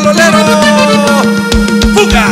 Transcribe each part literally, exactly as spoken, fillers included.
cololero. ¡Fuga!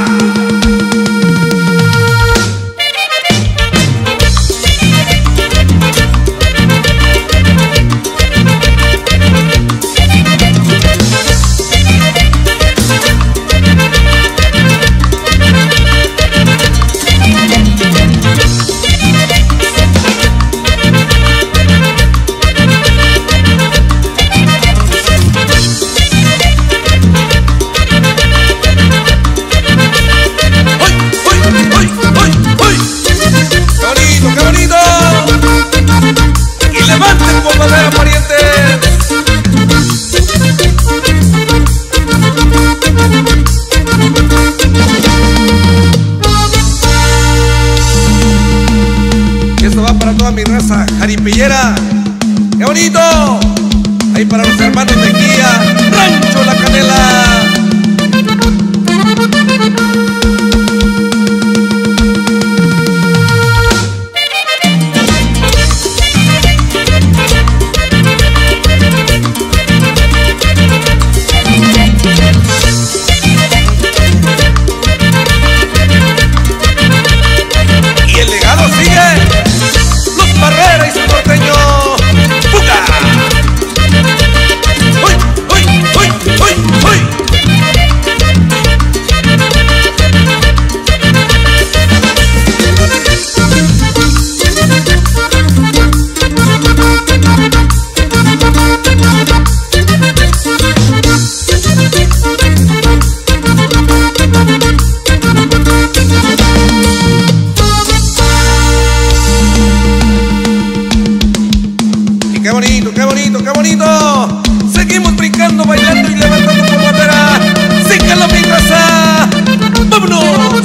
Mi raza jaripillera, qué bonito. Ahí para los hermanos de Guía, Rancho La Canela. Y el legado sigue. Barrera y su norteño. ¡Fuga! ¡Uy, uy, uy, uy, uy! ¡Qué bonito, qué bonito, qué bonito! Seguimos brincando, bailando y levantando por bandera. ¡Síganlo, mi raza! ¡Vámonos!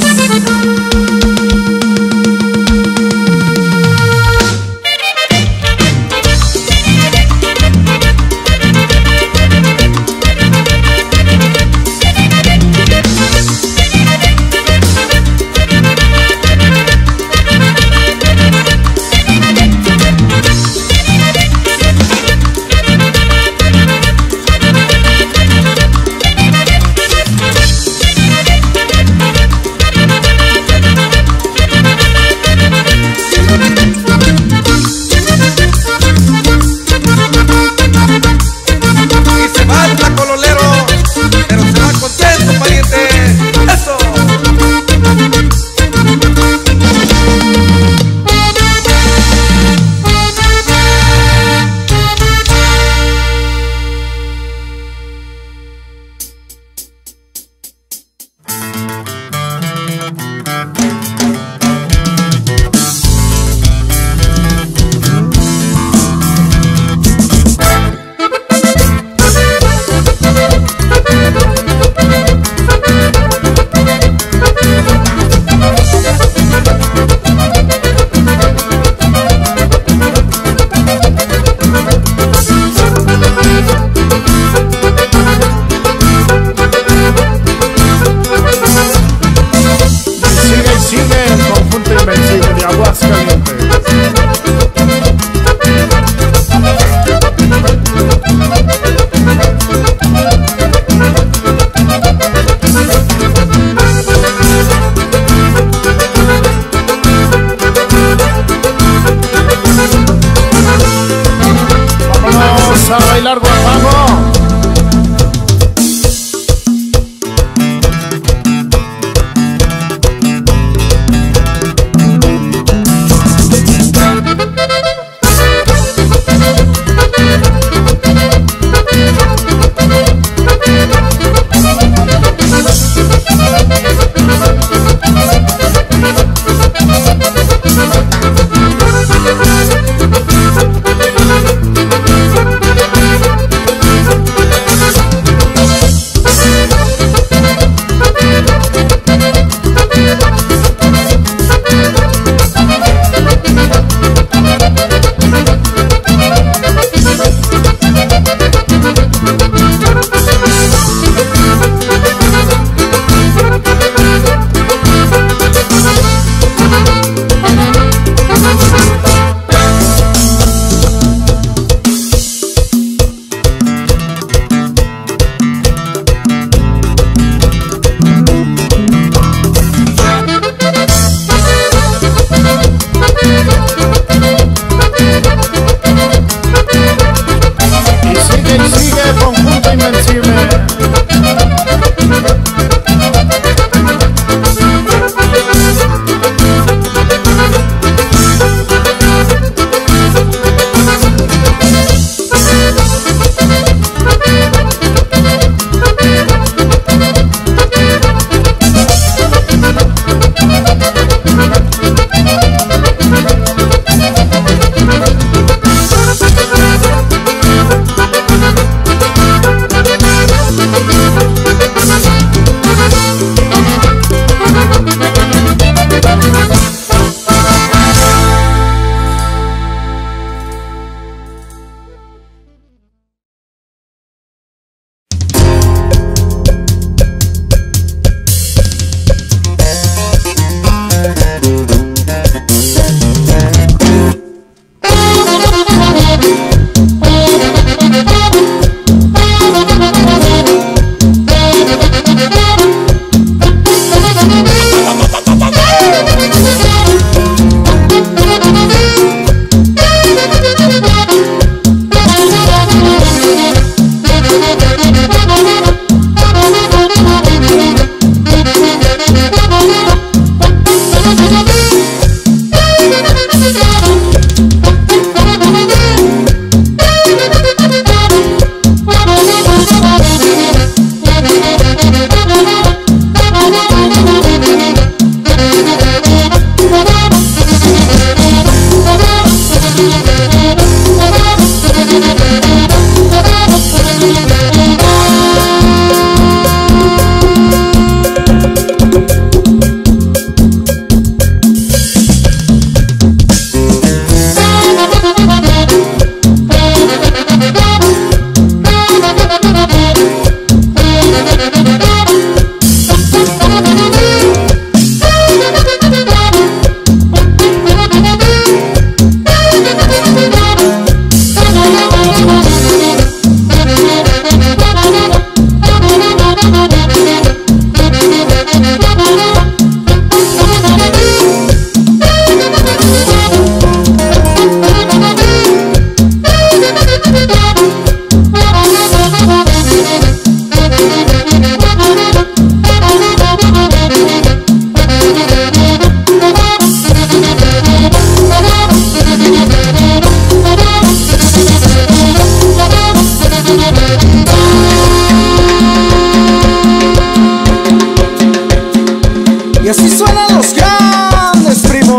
Y así suenan los grandes, primo.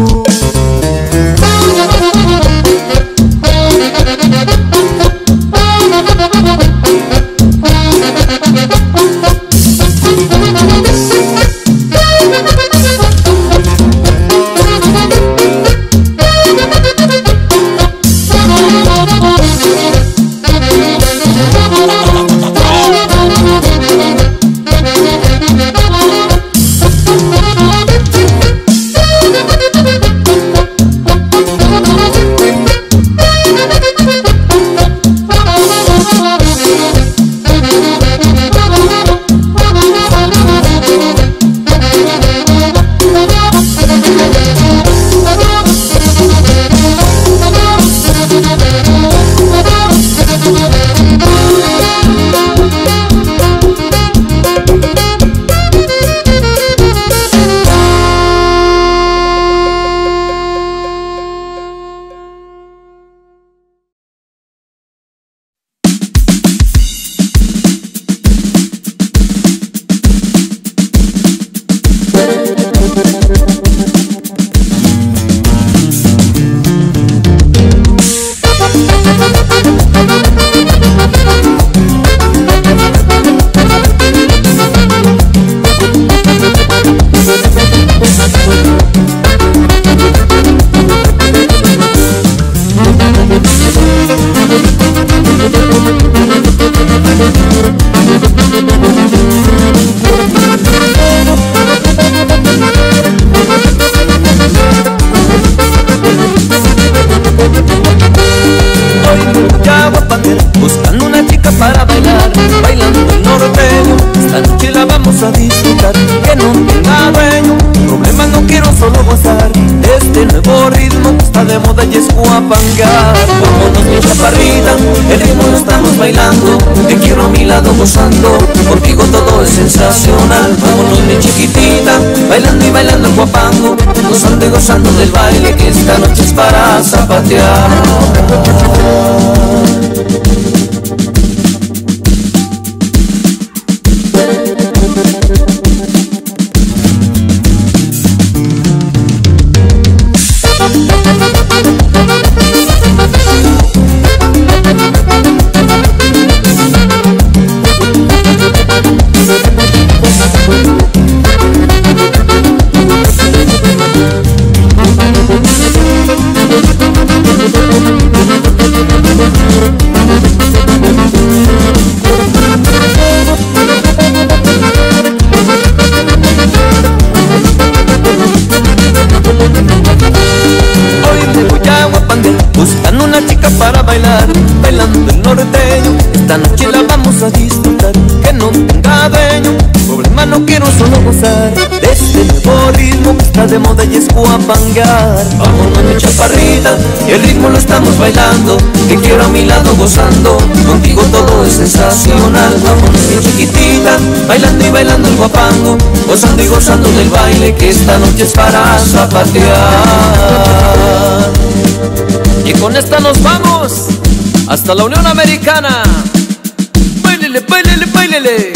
Buscando una chica para bailar, bailando el norteño. Esta noche la vamos a disfrutar, que no tenga dueño. Problemas no quiero, solo gozar de este nuevo ritmo que está de moda y es guapangar. Vámonos mi chaparrita, el ritmo lo estamos bailando. Te quiero a mi lado gozando, contigo todo es sensacional. Vámonos mi chiquitita, bailando y bailando el guapango, gozando y gozando del baile que esta noche es para zapatear. Buscando una chica para bailar, bailando el norteño. Esta noche la vamos a disfrutar, que no tenga dueño. Problema no quiero, solo gozar de este nuevo ritmo que está de moda y es guapangar. Vámonos mi chaparrita, el ritmo lo estamos bailando. Te quiero a mi lado gozando, contigo todo es sensacional. Vámonos mi chiquitita, bailando y bailando el guapango, gozando y gozando del baile que esta noche es para zapatear. Y con esta nos vamos hasta la Unión Americana. Báilele, báilele, báilele.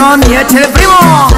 Simón, y échale, primo.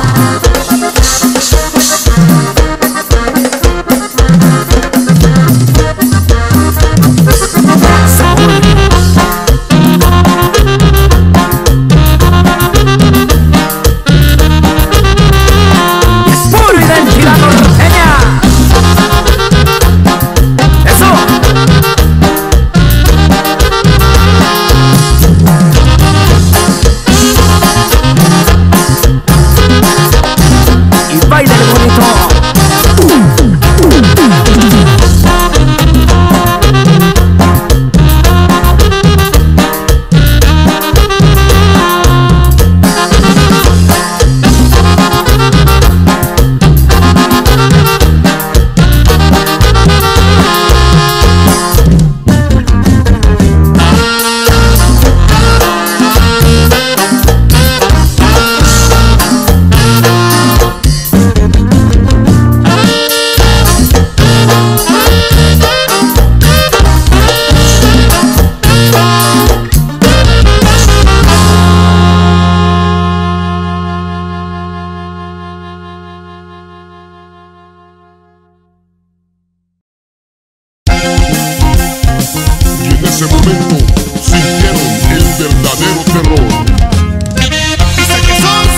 ese momento sintieron el verdadero terror. Dice que sos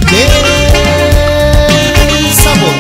del sabor.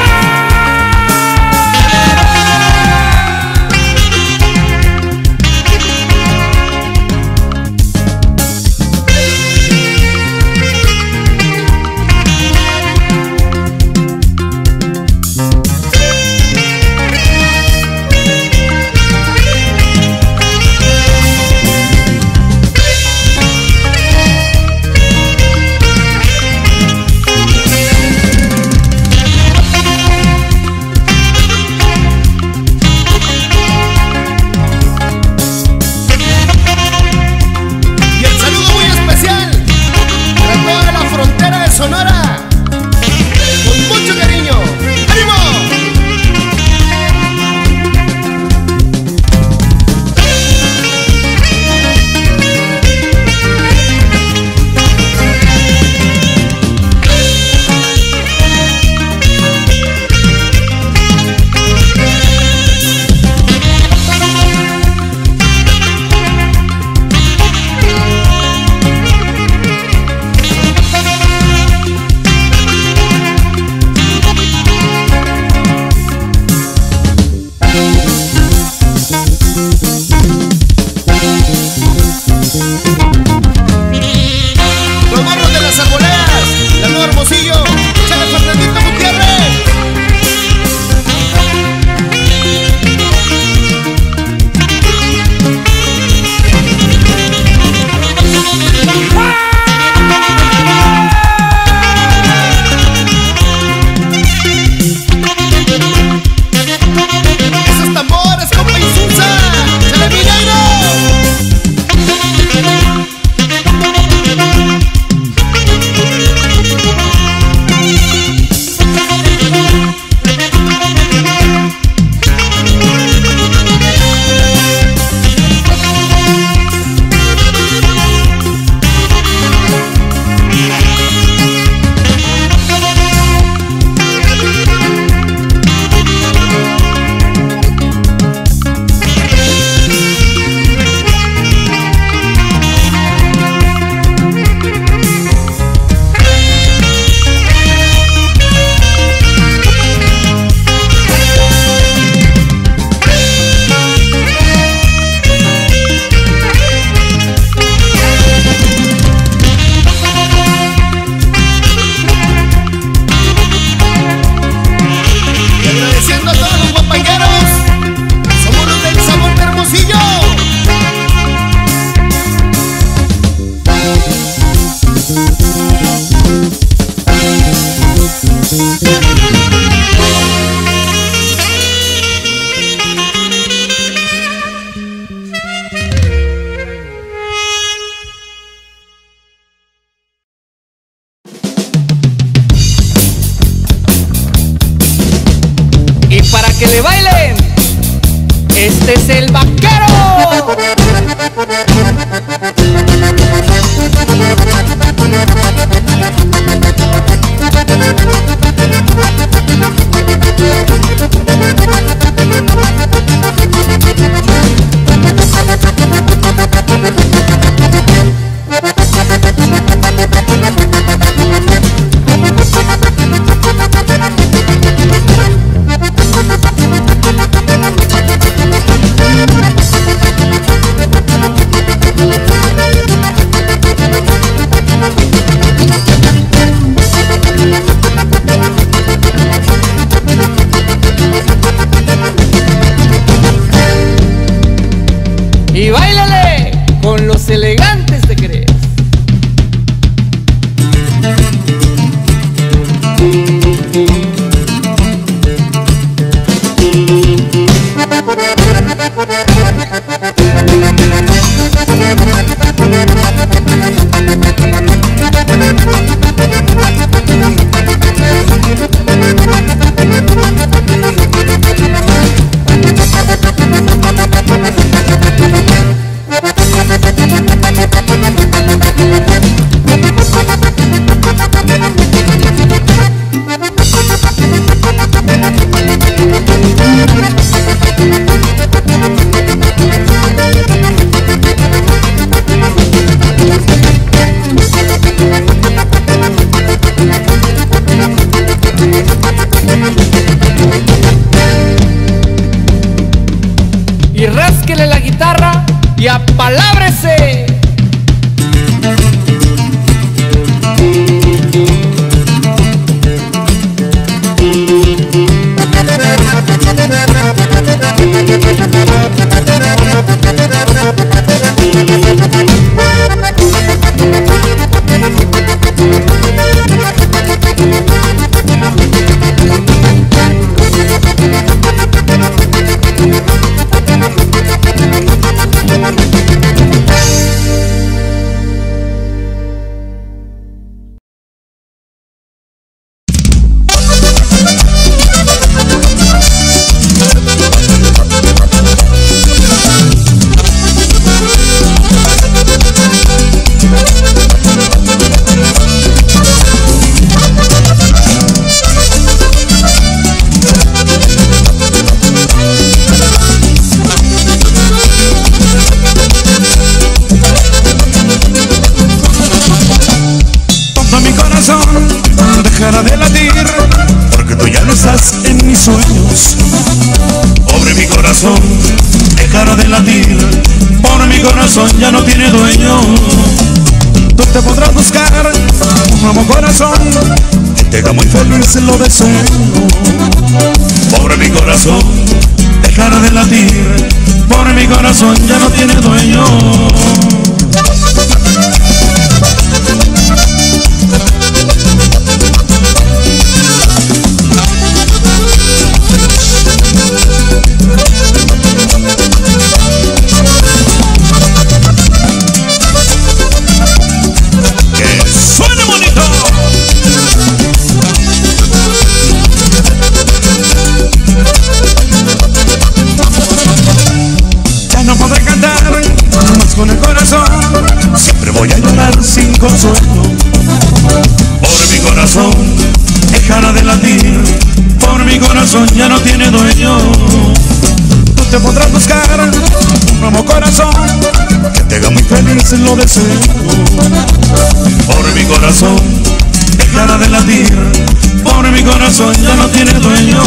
Que le bailen, este es el vaquero. y báilale con los elegantes te crees. Y rásquele la guitarra y apalábrese. Dejará de latir, porque tú ya no estás en mis sueños. Pobre mi corazón, dejará de latir, por mi corazón ya no tiene dueño. Tú te podrás buscar un nuevo corazón que te haga muy feliz, lo deseo. Pobre mi corazón, dejará de latir, por mi corazón ya no tiene dueño. Con el corazón siempre voy a llorar sin consuelo. Por mi corazón dejará de latir, por mi corazón ya no tiene dueño. Tú te podrás buscar un nuevo corazón que te haga muy feliz, lo deseo. Por mi corazón dejará de latir, por mi corazón ya no tiene dueño.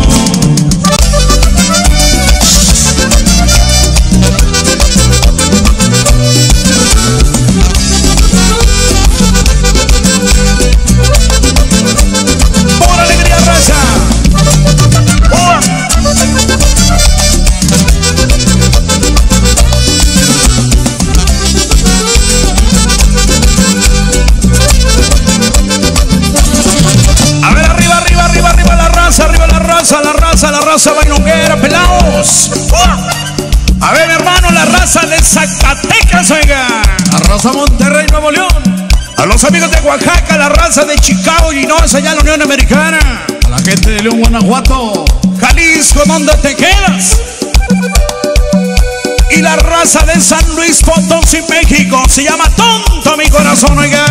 La raza, la raza bailonguera, pelados. ¡Uh! A ver, mi hermano, la raza de Zacatecas, oiga. La raza Monterrey, Nuevo León. A los amigos de Oaxaca, la raza de Chicago, Illinois, allá en la Unión Americana. A la gente de León, Guanajuato, Jalisco, ¿dónde te quedas? Y la raza de San Luis Potosí, México. Se llama Tonto mi corazón, oiga.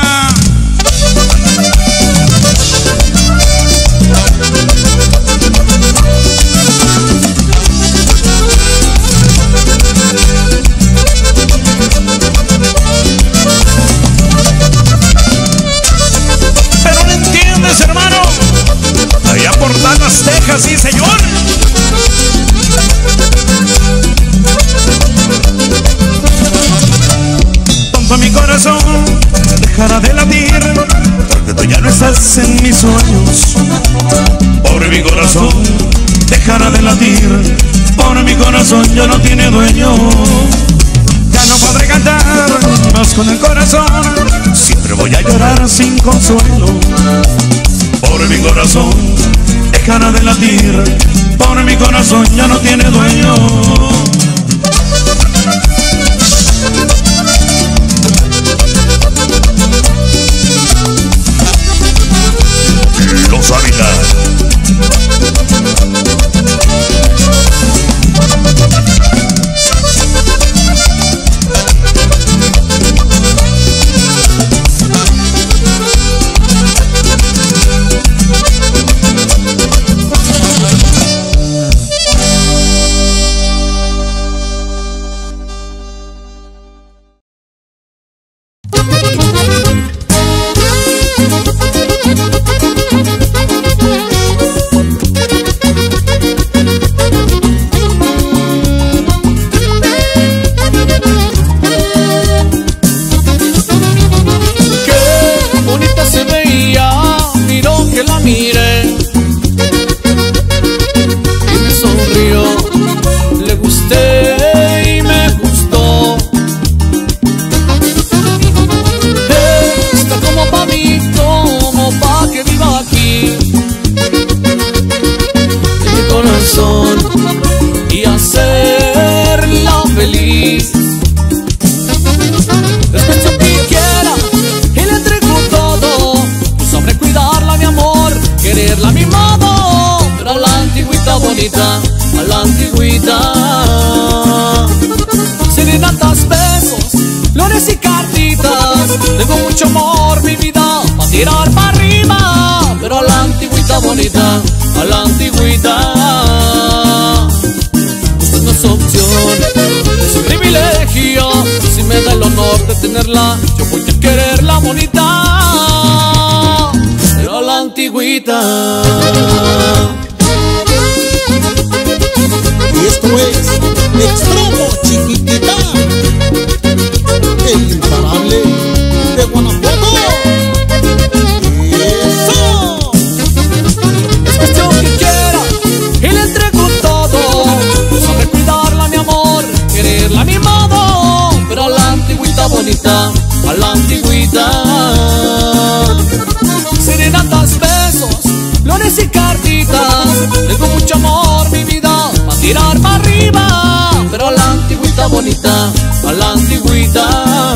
Hermano, allá por Dallas, Texas, sí señor. Tonto mi corazón dejará de latir, porque tú ya no estás en mis sueños. Pobre mi corazón dejará de latir, por mi corazón ya no tiene dueño. con el corazón, siempre voy a llorar sin consuelo. Por mi corazón, dejará de latir, por mi corazón ya no tiene dueño. Los Ávila. Y hacerla feliz. Es cuestión que quiera y le entrego todo. Tú sabré cuidarla, mi amor, quererla a mi modo. Pero a la antigüita bonita, a la antigüita. Serenatas, besos, flores y cartitas. Tengo mucho amor, mi vida, pa' tirar para arriba. Pero a la antigüita bonita, a la antigüita. Usted no es opción, es un privilegio. Si me da el honor de tenerla, yo voy a quererla bonita. Pero a la antigüita. Y esto es Extremo Chiquitita, el imparable de Guanajuato. ¡Eso! Es cuestión que quiera y le entrego todo. Tú sabes cuidarla, mi amor, quererla a mi modo. Pero a la antigüita bonita, a la antigüita. Serenatas, besos, flores y cartitas. Tengo mucho amor, mi vida, pa' tirar para arriba. Pero a la antigüita bonita, a la antigüita.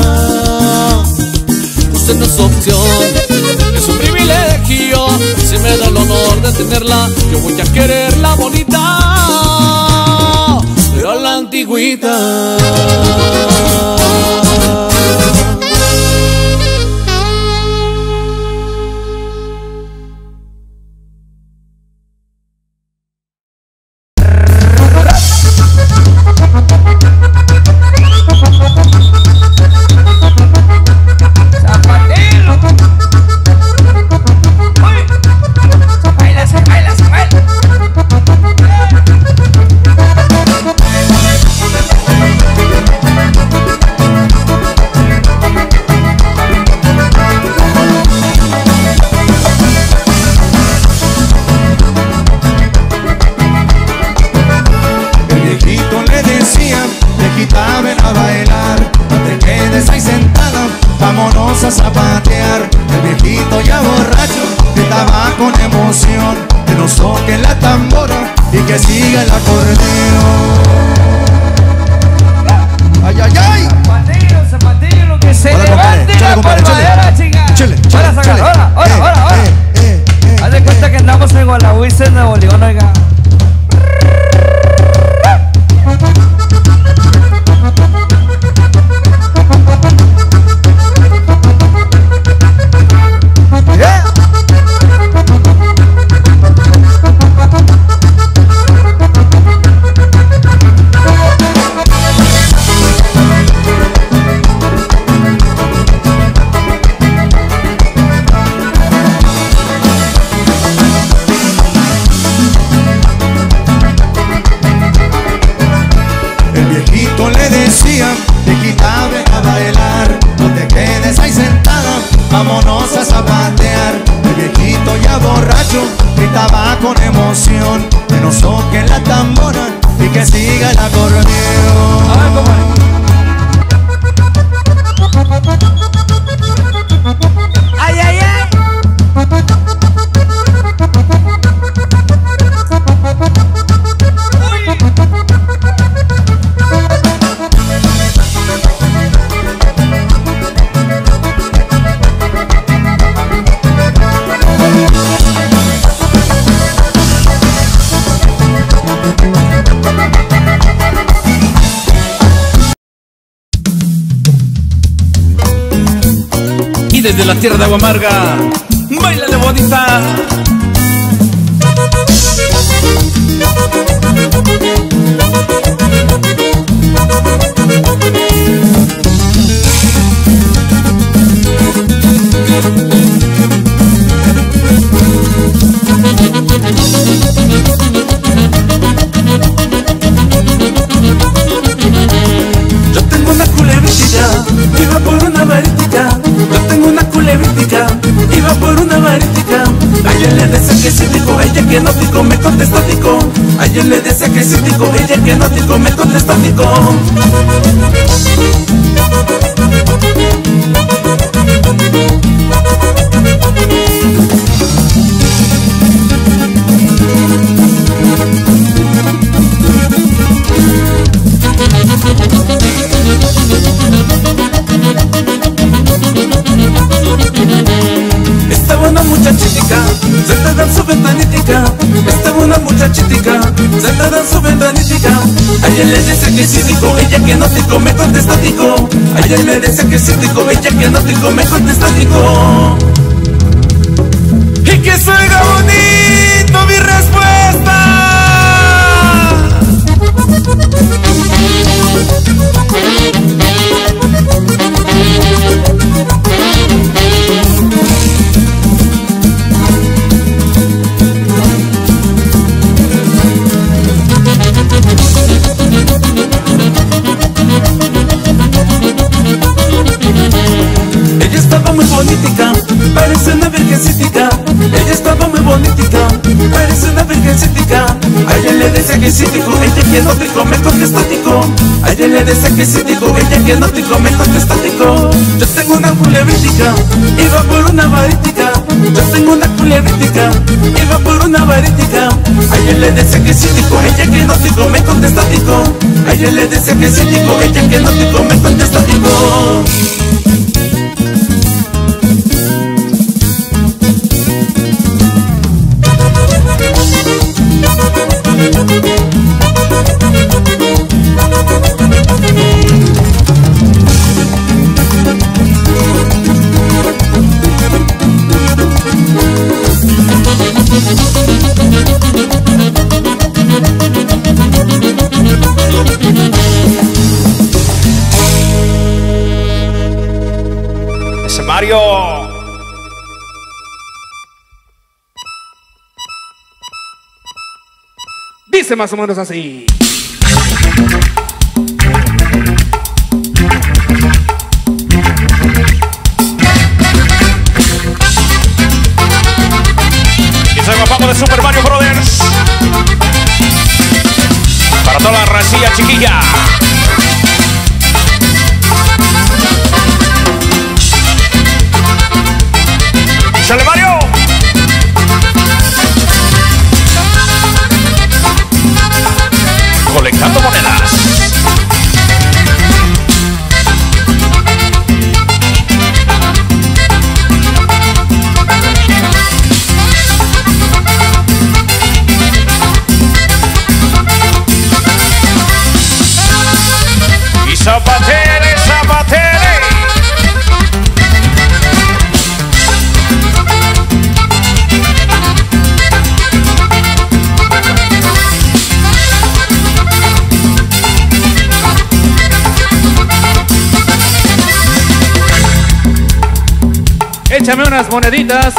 Usted no es opción, es un privilegio. Si me da el honor de tenerla, yo voy a quererla bonita. Pero a la antigüita. Vámonos a zapatear. El viejito ya borracho gritaba con emoción que nos toque la tambora y que siga el acordeón. ¡Ay, ay, ay! Zapatillo, zapatillo, que se levante la polvadera, chica. Chile, Ahora, saca, ahora, ahora, ahora, ahora. Haz de cuenta que andamos en Guanajuato, en Nuevo León, oiga. Vámonos a zapatear. El viejito ya borracho gritaba con emoción que nos toque la tambora y que siga el acordeón. A ver, ¿cómo es? desde la tierra de Agua Amarga, bailale bonita. Yo tengo una culebritica, iba por una varítica. Yo tengo una culebritica, iba por una varítica. Ayer le decía que sí tico, ella que no tico, me contestó tico. Ayer le decía que sí tico, ella que no tico, me contestó tico. Estaba una muchachitica sentada en su ventanitica. Estaba una muchachitica sentada en su ventanitica. Ayer le decía que sí tico, ella que no tico, me contestó tico. Ayer le decía que sí tico, ella que no tico, me contestó tico. Y que salga bonito mi respuesta. Ella estaba muy bonitica, parece una virgencítica. Ella estaba muy bonitica, parece una virgencítica. Ayer le decía que sí tico, ella que no tico, me contestó tico. Ayer le decía que sí tico, ella que no tico, me contestó tico. Yo tengo una culebritica, iba por una varítica. Yo tengo una culebritica, iba por una varítica. Ayer le decía que sí tico, ella que no tico, me contestó tico. Ayer le decía que sí tico, ella que no tico, me contestó tico. Ese Mario. Dice más o menos así. Y soy papá de Super Mario Brothers. Para toda la racilla chiquilla. ¡Sale Mario! Colectando monedas. Y zapatere, zapatere. Échame unas moneditas.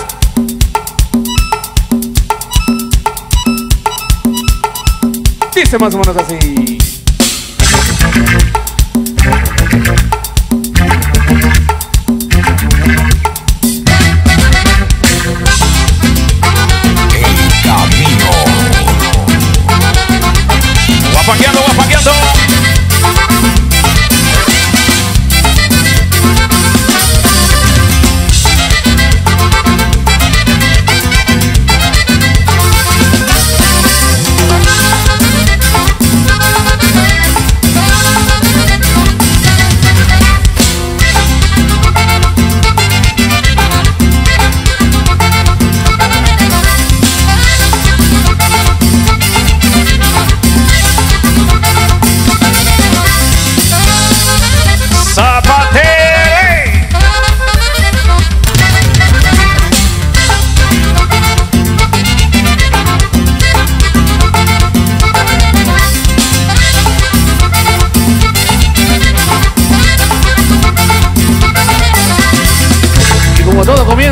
Dice más o menos así. El camino. Guapaqueando, guapaqueando.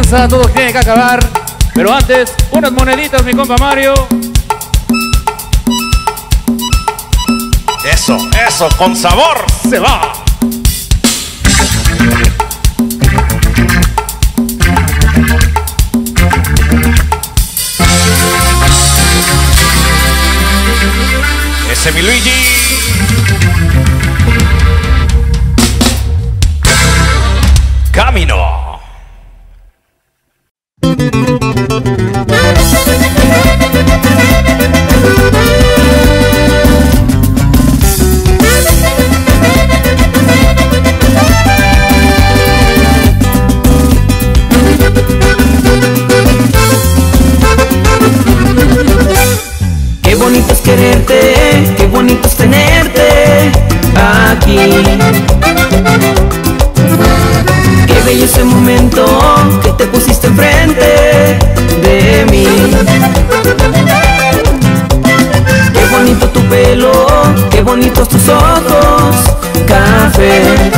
comienza, todo tiene que acabar. Pero antes, unas moneditas, mi compa Mario. Eso, eso, con sabor. Se va. Ese mi Luigi. Camino. Qué bonito es quererte, qué bonito es tenerte aquí. Qué bello ese momento que te pusiste enfrente de mí. Qué bonito tu pelo, qué bonitos tus ojos cafés.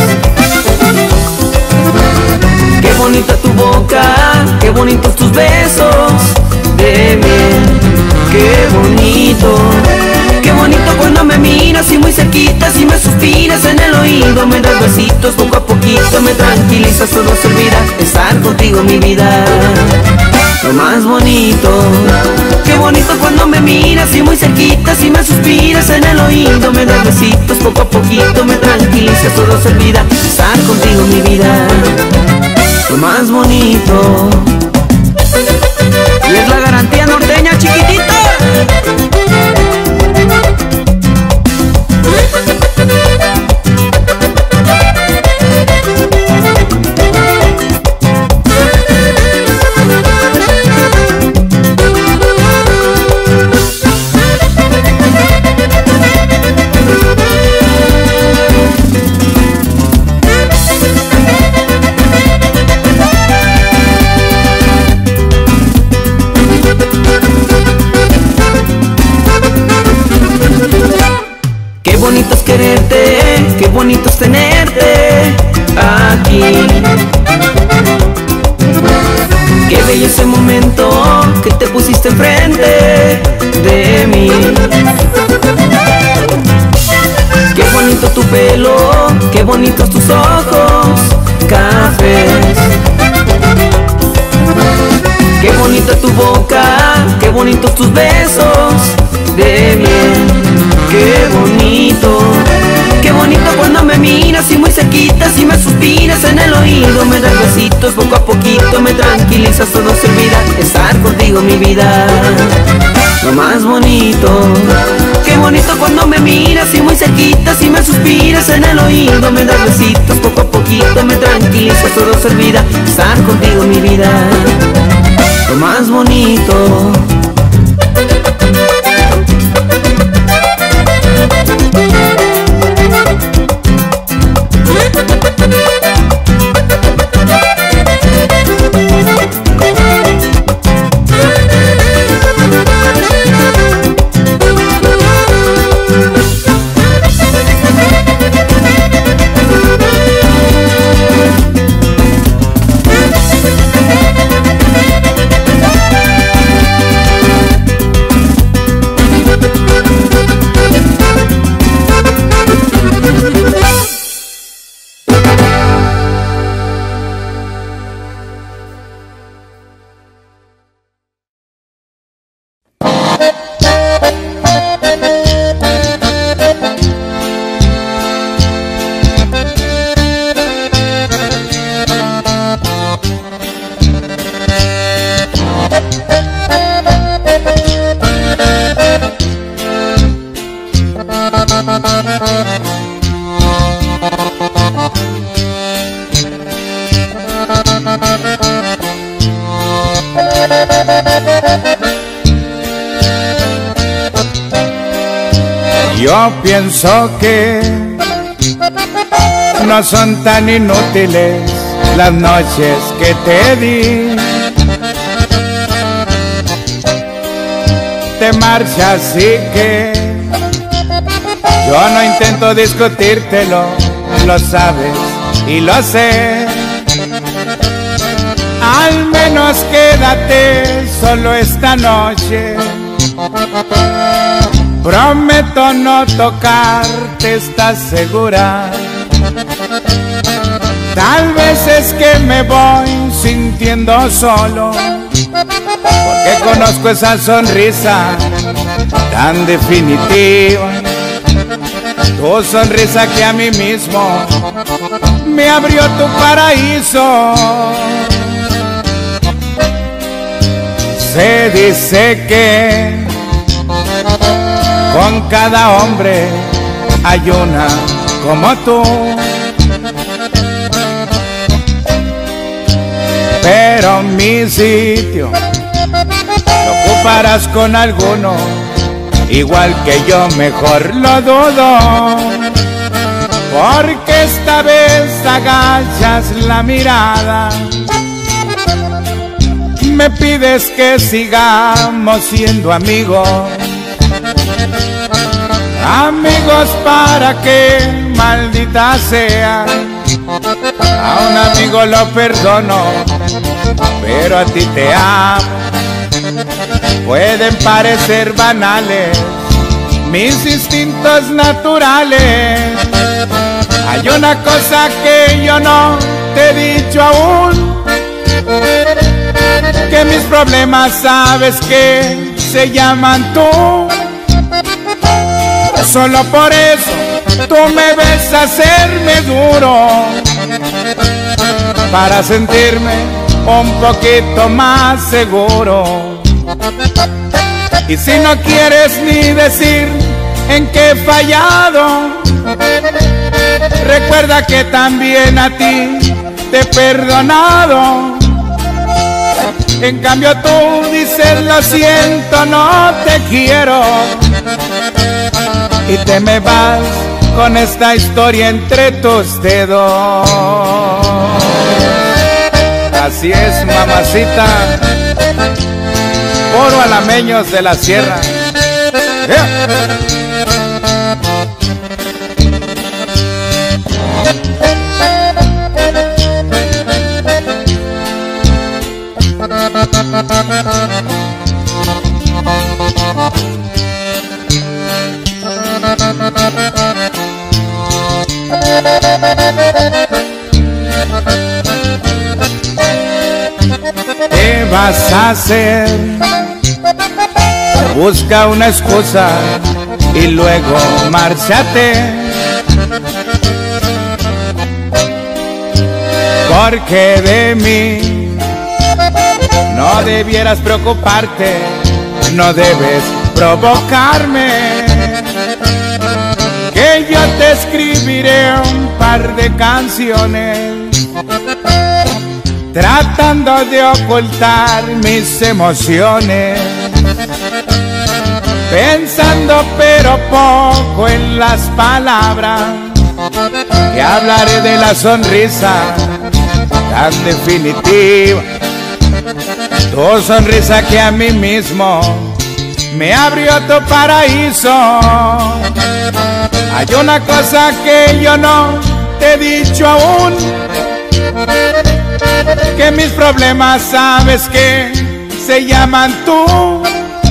Qué bonita tu boca, qué bonitos tus besos de miel. Qué bonito, qué bonito cuando me miras y muy cerquita, si me suspiras en el oído, me das besitos poco a poquito, me tranquilizas, todo se olvida, estar contigo mi vida. Lo más bonito, qué bonito cuando me miras y muy cerquita, si me suspiras en el oído, me das besitos poco a poquito, me tranquilizas, todo se olvida, estar contigo mi vida. Lo más bonito. Y es la garantía norteña, chiquitita. Qué bonito es quererte, qué bonito es tenerte aquí. Qué bello ese momento que te pusiste enfrente de mí. Qué bonito tu pelo, qué bonitos tus ojos cafés. Qué bonita tu boca, qué bonitos tus besos de miel. Qué bonito, qué bonito cuando me miras y muy cerquita, si me suspiras en el oído, me das besitos poco a poquito, me tranquilizas, todo se olvida, estar contigo mi vida. Lo más bonito, qué bonito cuando me miras y muy cerquita, si me suspiras en el oído, me das besitos poco a poquito, me tranquilizas, todo se olvida, estar contigo mi vida. Lo más bonito. Yo pienso que no son tan inútiles las noches que te di. Te marchas y que yo no intento discutírtelo, lo sabes y lo sé. Al menos quédate solo esta noche. Prometo no tocarte, ¿estás segura? Tal vez es que me voy sintiendo solo, porque conozco esa sonrisa tan definitiva. Tu sonrisa que a mí mismo me abrió tu paraíso. Se dice que con cada hombre hay una como tú, pero mi sitio lo ocuparás con alguno igual que yo, mejor lo dudo, porque esta vez agachas la mirada, me pides que sigamos siendo amigos. Amigos para que, maldita sea, a un amigo lo perdono, pero a ti te amo. Pueden parecer banales mis instintos naturales. Hay una cosa que yo no te he dicho aún, que mis problemas sabes que se llaman tú. Solo por eso tú me ves hacerme duro, para sentirme un poquito más seguro. Y si no quieres ni decir en qué he fallado, recuerda que también a ti te he perdonado. En cambio tú dices lo siento, no te quiero, y te me vas con esta historia entre tus dedos. Así es, mamacita, puro alameños de la sierra. Yeah. ¿Qué vas a hacer? Busca una excusa y luego márchate, porque de mí no debieras preocuparte, no debes provocarme, que yo te escribiré un par de canciones tratando de ocultar mis emociones, pensando pero poco en las palabras, que hablaré de la sonrisa tan definitiva, tu sonrisa que a mí mismo me abrió tu paraíso. Hay una cosa que yo no te he dicho aún, que mis problemas sabes que se llaman tú.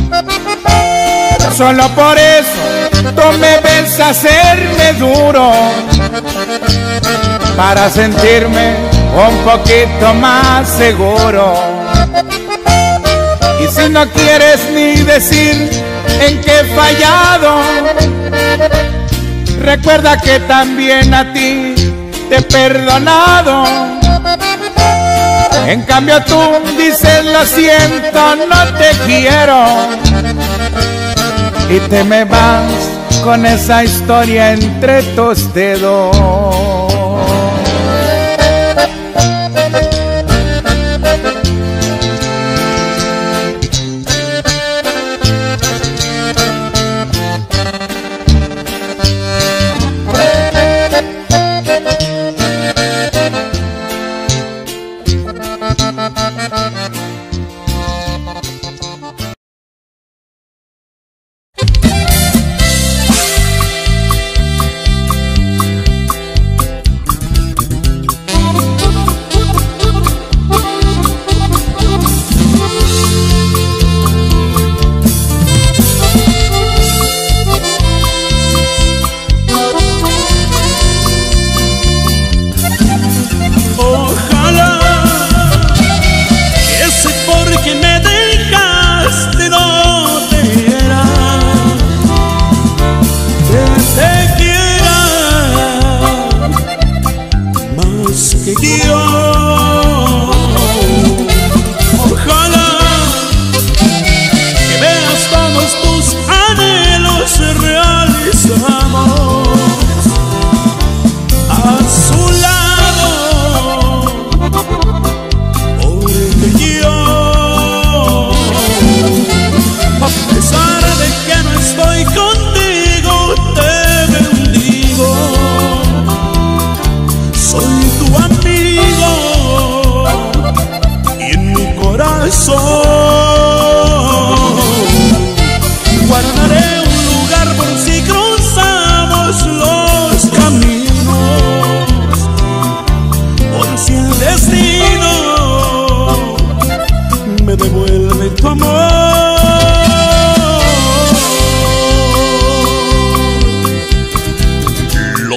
Solo por eso tú me ves hacerme duro, para sentirme un poquito más seguro. Y si no quieres ni decir en qué he fallado, recuerda que también a ti te he perdonado. En cambio tú dices lo siento, no te quiero, y te me vas con esa historia entre tus dedos.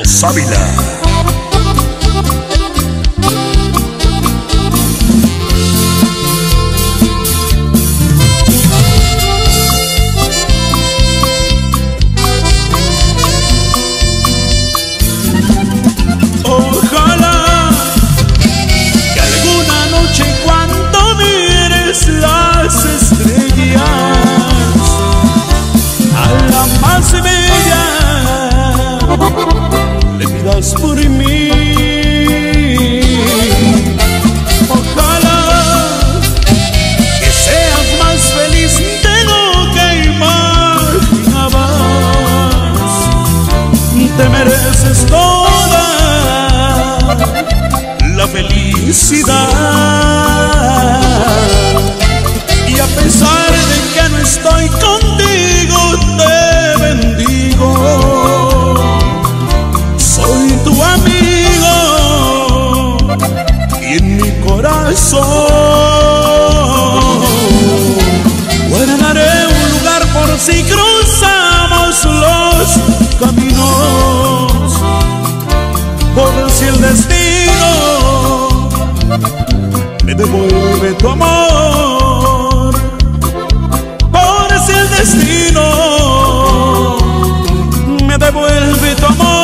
Los Ávila. Por mí, ojalá que seas más feliz de lo que imaginabas. Te mereces toda la felicidad, y a pesar de que no estoy contigo, te bendigo. Soy tu amigo y en mi corazón guardaré un lugar por si cruzamos los caminos, por si el destino me devuelve tu amor, por si el destino me devuelve tu amor.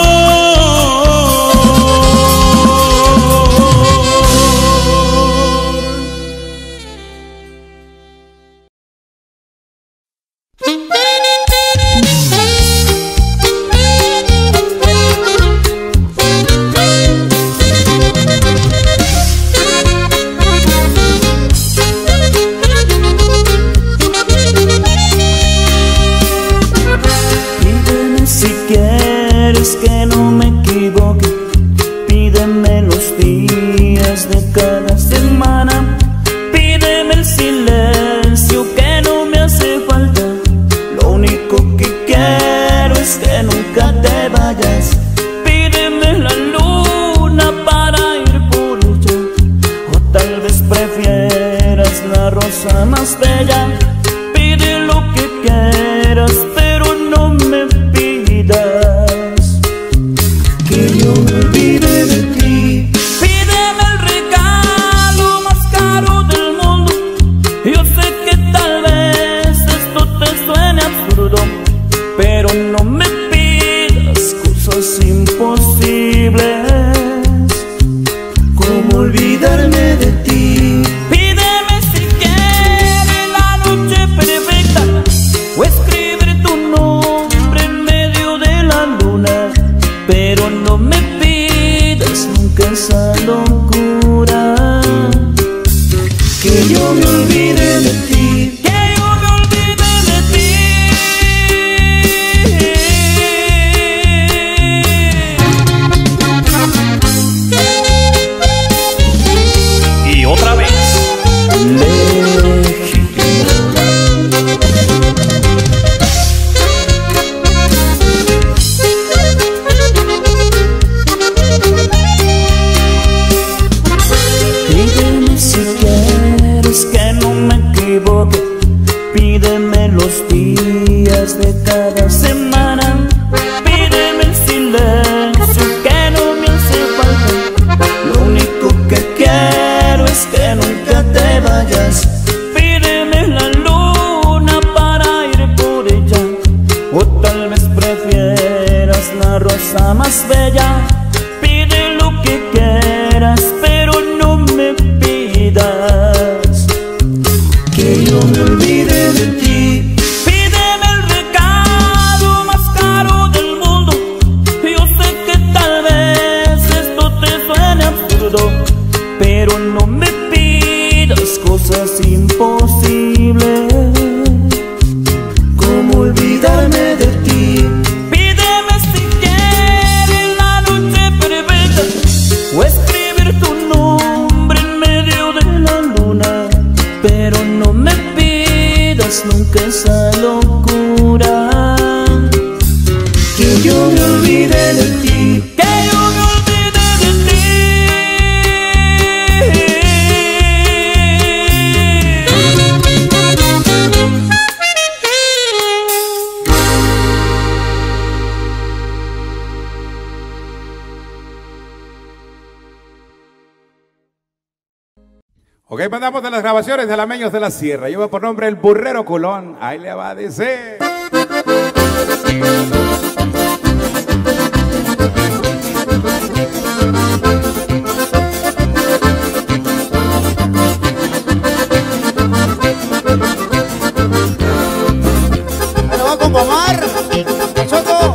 Que no me equivoque, pídeme los días de cada semana, pídeme el silencio que no me hace falta. Lo único que quiero es que nunca te vayas. Pídeme la luna para ir por ella, o tal vez prefieras la rosa más bella. Pide lo que quieras, pero no me pidas que yo me olvide de ti. Pídeme el regalo más caro del mundo. Yo sé que tal vez esto te suene absurdo, pero no me pidas cosas imposibles, como olvidarme de ti. Pídeme si quieres la noche perfecta, o escribir tu nombre en medio de la luna, pero no me pidas nunca esa locura, que yo me olvide de ti, que yo me olvide de ti. Y otra vez, pídeme los días de cada semana, pídeme el silencio que no me hace falta. Lo único que quiero es que nunca te vayas. Pídeme la luna para ir por ella, o tal vez prefieras la rosa más bella. Pide lo que quieras, pero no me pidas que yo me olvide de ti. Pídeme el regalo más caro del mundo. Yo sé que tal vez esto te suene absurdo, pero no me pidas cosas imposibles, como olvidarme de ti. Pídeme si quieres la noche perfecta, o escribir tu nombre en medio de la luna, pero no me pidas Ok, mandamos de las grabaciones de Alameños de la Sierra. Lleva por nombre El Burrero Culón. Ahí le va a decir. Ahí lo va con Omar, Choco.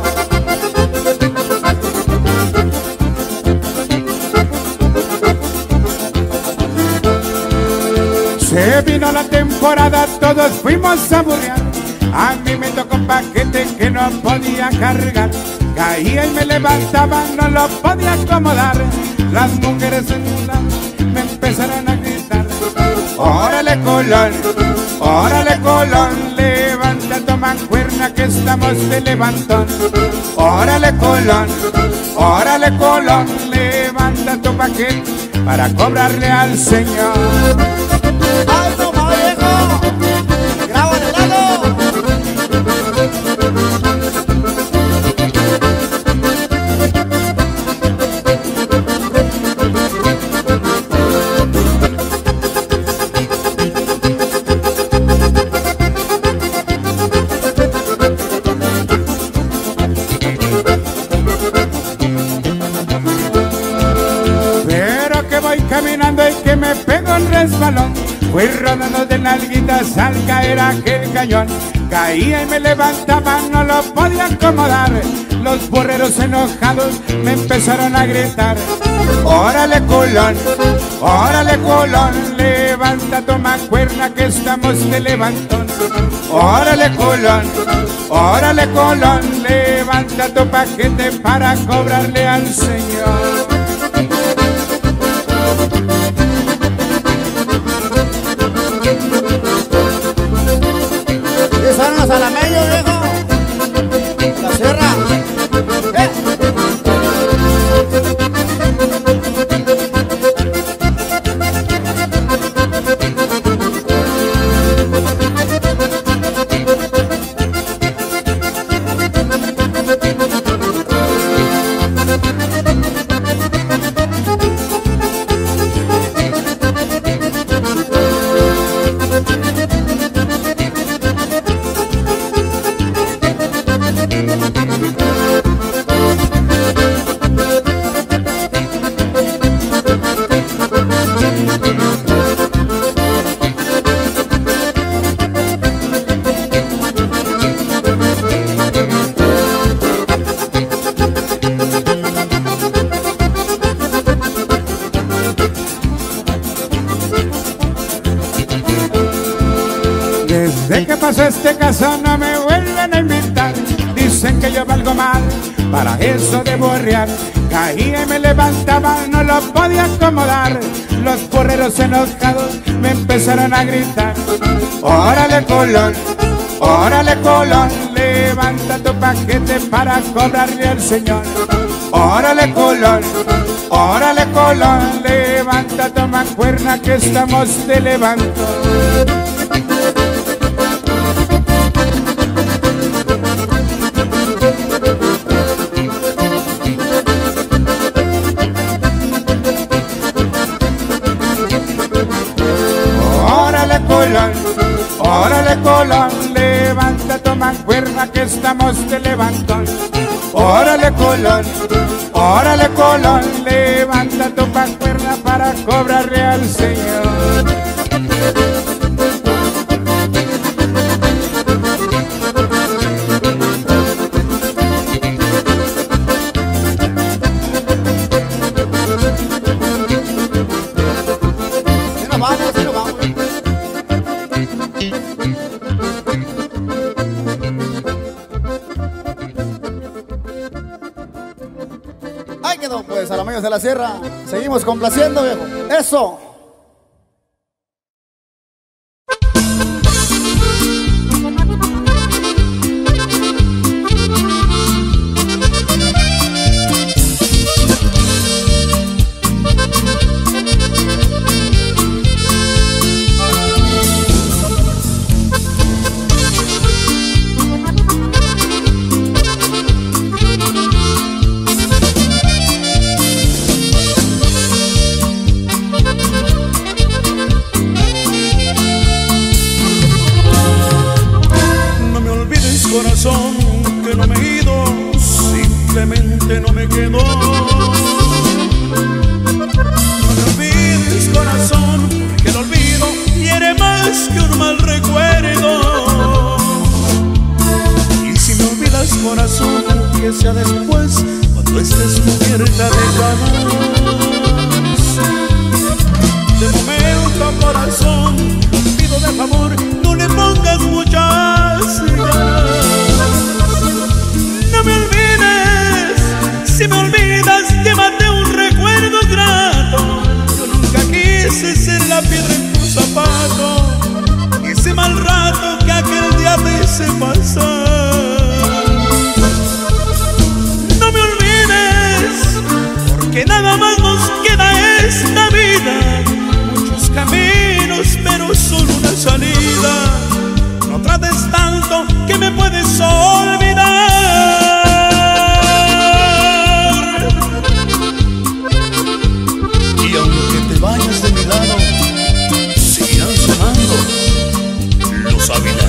Se vino la temporada, todos fuimos a burrear. A mí me tocó un paquete que no podía cargar. Caía y me levantaba, no lo podía acomodar. Las mujeres en un lado me empezaron a gritar: órale Colón, órale Colón, levanta tu mancuerna que estamos de levantón. Órale Colón, órale Colón, levanta tu paquete para cobrarle al Señor. ¡Ay, toma, viejo! ¡Graba de lado! Pero que voy caminando y que me pego un resbalón. Fui rodando de nalguitas al caer aquel cañón. Caía y me levantaba, no lo podía acomodar. Los burreros enojados me empezaron a gritar: órale Colón, órale Colón, levanta tu mancuerna que estamos de levantón. Órale Colón, órale Colón, levanta tu paquete para cobrarle al Señor. Esos eran los alameños, viejo. La Sierra. ¡Eh! Desde que pasó este caso no me vuelven a invitar. Dicen que yo valgo mal para eso de borrear. Caía y me levantaba, no lo podía acomodar. Los burreros enojados me empezaron a gritar: órale Colón, órale Colón, levanta tu paquete para cobrarle al Señor. Órale Colón, órale Colón, levanta tu mancuerna que estamos de levantón. Órale Colón, órale Colón, levanta tu mancuerna que estamos de levantón. Órale Colón, órale Colón, levanta tu mancuerna para cobrarle al Señor. Sí nos vamos, sí nos vamos. Ahí quedó pues, alameños de la Sierra. Seguimos complaciendo, viejo. Eso. me quedó. No me olvides, corazón, porque el olvido hiere más que un mal recuerdo. Y si me olvidas, corazón, que sea después, cuando estés cubierta de canas. De momento, corazón, te pido de favor, no le pongas muchas ganas. No me olvides, si me olvidas, llévate un recuerdo grato. Yo nunca quise ser la piedra en tu zapato, ese mal rato que aquel día te hice pasar. No me olvides, porque nada más nos queda esta vida. Muchos caminos, pero solo una salida. No trates tanto que me puedes olvidar. Y aunque te vayas de mi lado, seguirán sonando los Ávila.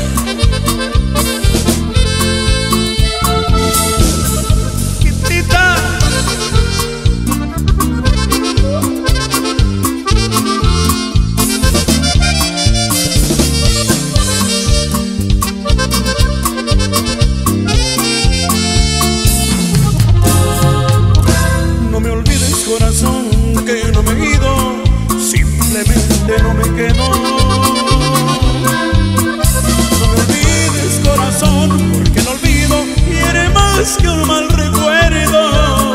Quitita. No me olvides, corazón, que no me he ido, simplemente no me quedo. No me olvides, corazón, porque el olvido hiere más que un mal recuerdo.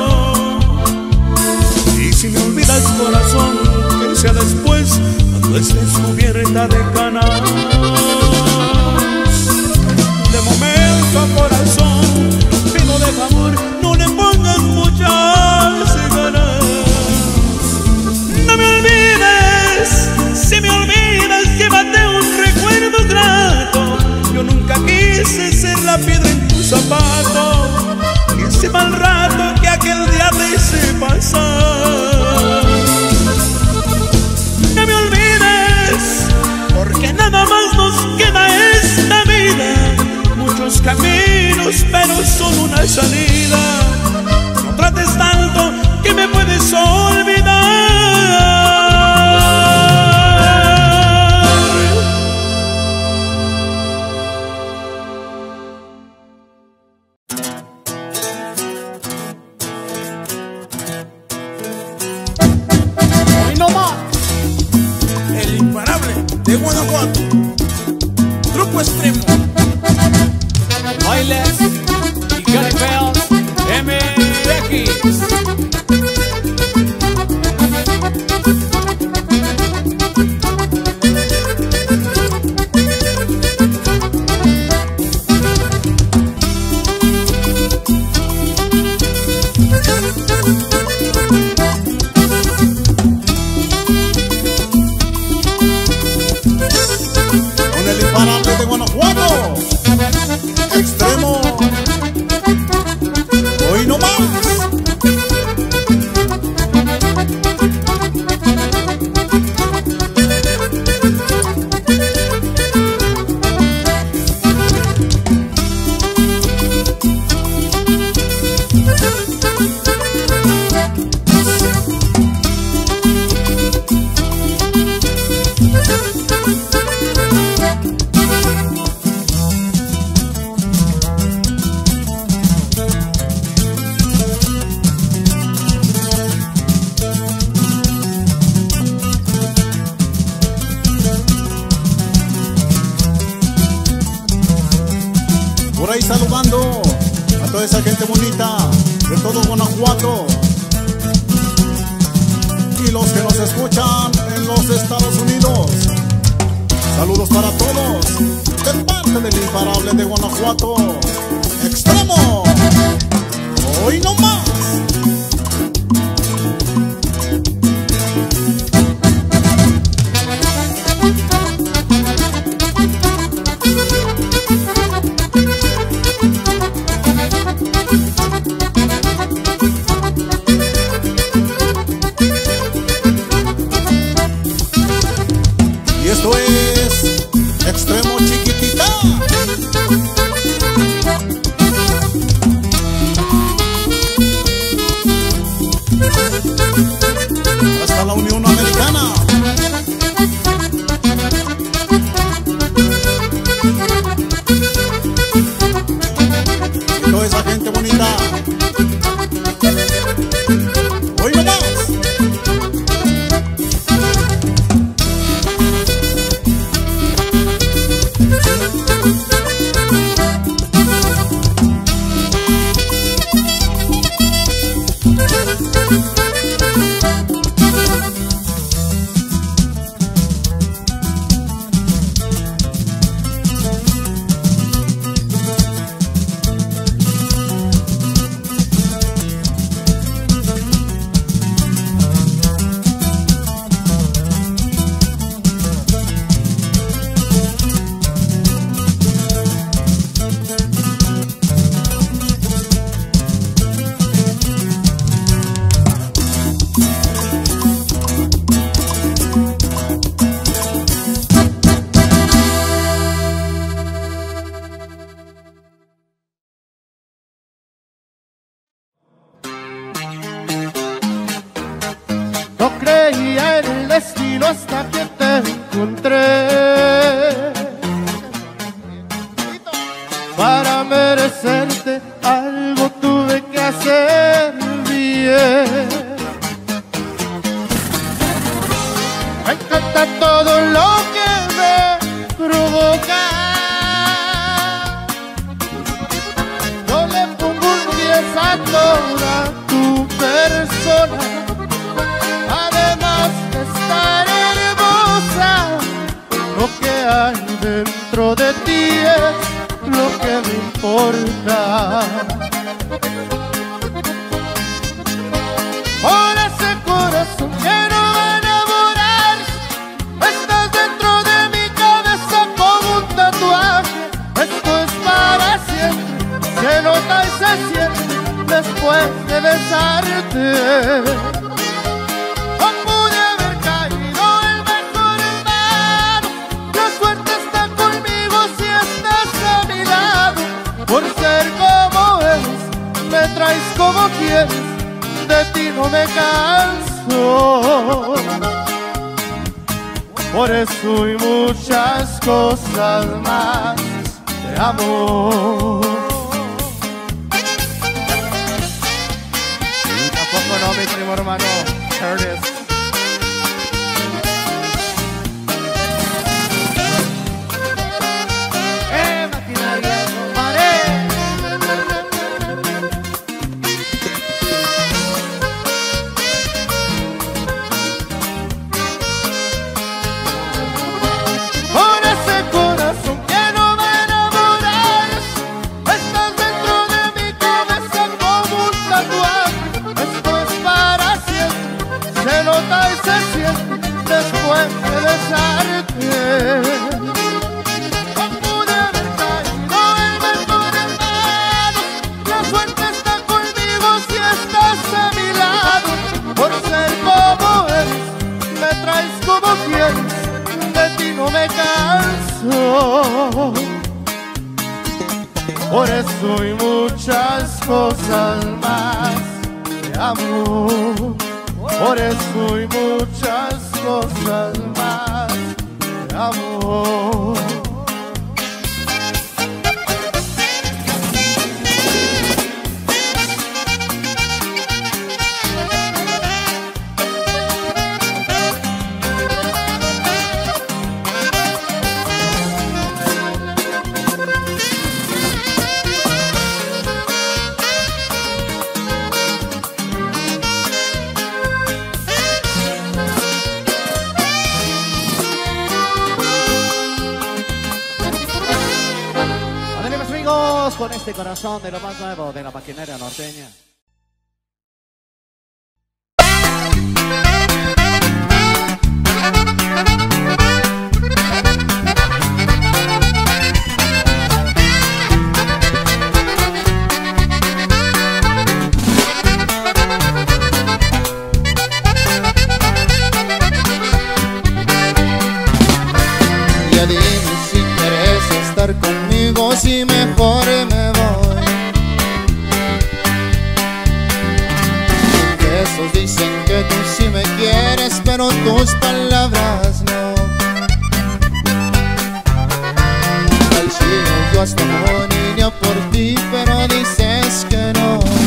Y si me olvidas, corazón, que sea después, cuando estés cubierta de canas. De momento, corazón, pido de favor, no le pongas muchas ganas. No me olvides, si me olvidas, llévate un recuerdo grato. Yo nunca quise ser la piedra en tu zapato, y ese mal rato que aquel día te hice pasar. No me olvides, porque nada más nos queda esta vida. Muchos caminos, pero solo una salida. No trates tanto que me puedes olvidar. Hoy no más. El imparable de Guanajuato, Grupo Extremo. Bailes y Caribeos M X. Con el imparable de Guanajuato, Extremo. Hoy no más. Por ahí saludando a toda esa gente bonita de todo Guanajuato y los que nos escuchan en los Estados Unidos. Saludos para todos de parte del imparable de Guanajuato, Extremo. Hoy no más. Y esto es Extremo Chiquitita. camino hasta que te encontré. Para merecerte algo tuve que hacer bien. Me encanta todo lo que me provoca. Yo le pongo un diez a toda tu persona. Además de estar hermosa, lo que hay dentro de ti es lo que me importa. Por ese corazón que no va a enamorar, estás dentro de mi cabeza como un tatuaje. Esto es para siempre, se nota y se siente después de besarte. No pude haber caído el mejor hermano, la suerte está conmigo si estás a mi lado. Por ser como eres, me traes como quieres, de ti no me canso. Por eso y muchas cosas más te amo. Tampoco no, mi primo hermano Curtis. Eh, maquinaria, compadre. Por ese corazón que no me enamoras, estás dentro de mi cabeza como un tatuaje. Esto es para siempre, se nota y se siente después de besarte. No pude haber caído el mejor hermano, la suerte está conmigo si estás a mi lado. Por ser como eres, me traes como quieres, de ti no me canso. Por eso y muchas cosas más te amo. Por eso y muchas cosas más te amo. Con este corazón de lo más nuevo de la maquinaria norteña. Ya dime si quieres estar conmigo, si mejor me voy. Esos dicen que tú sí me quieres, pero tus palabras no. Al chile yo hasta moriría por ti, pero dices que no.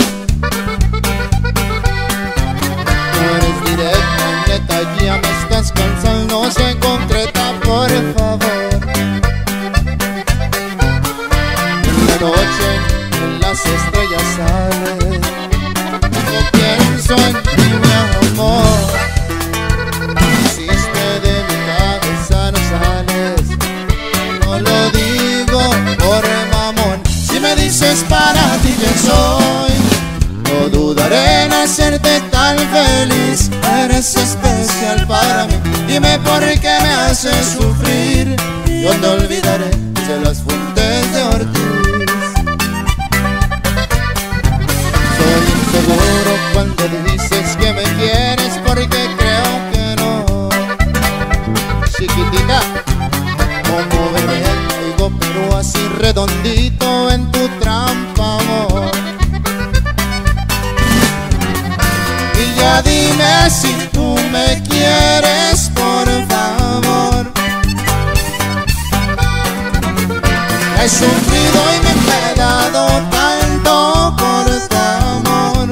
No eres directa, neta, ya me estás cansando, sé concreta, por favor. Noche en las estrellas sale, no pienso en ti, mi amor. Hiciste de mi cabeza, no sales. No lo digo por mamón. Si me dices para ti que soy, no dudaré en hacerte tan feliz. Eres especial para mí, dime por qué me haces sufrir. Yo te olvidaré de las fuentes de Ortiz. Seguro cuando dices que me quieres, porque creo que no. Chiquitita, como bebé, digo, pero así redondito en tu trampa, amor. Y ya dime si tú me quieres, por He sufrido y me he empedado tanto por tu amor.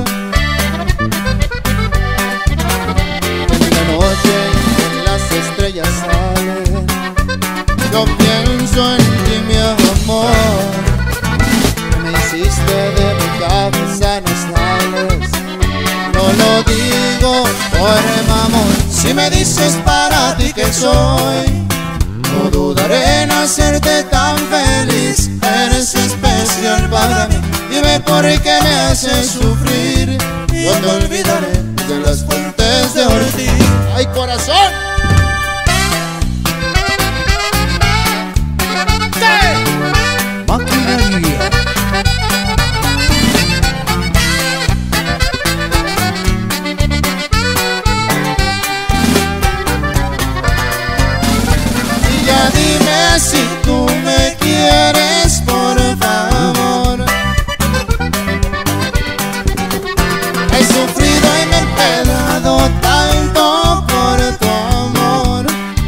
En la noche en las estrellas salen, yo pienso en ti, mi amor. Me hiciste de mi cabeza, no sales. No lo digo por mamón. Si me dices para ti que soy, no dudaré en hacerte tan feliz. Eres especial para mí. Dime por qué me haces sufrir. Yo te olvidaré de las fuentes de Ortiz. ¡Ay, corazón! Maquinaria. Dime si tú me quieres, por favor. He sufrido y me he empedado tanto por tu amor.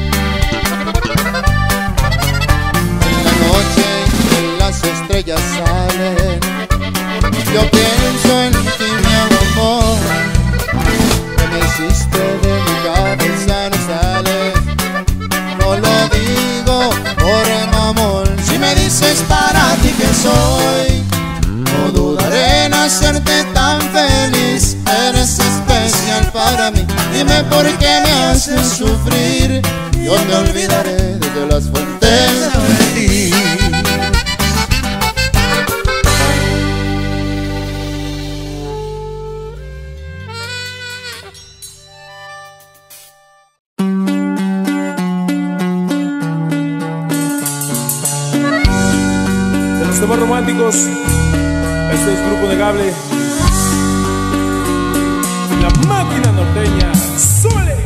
En la noche en las estrellas salen, yo pienso en ti, mi amor. Que me hiciste de mi cabeza, no sale. No lo digo por mamón. Si me dices para ti que soy, no dudaré en hacerte tan feliz. Eres especial para mí. Dime por qué me haces sufrir. Yo te olvidaré desde las fuentes de Ortiz. Temas románticos, este es Grupo Negable, La Máquina Norteña. ¡Súbele!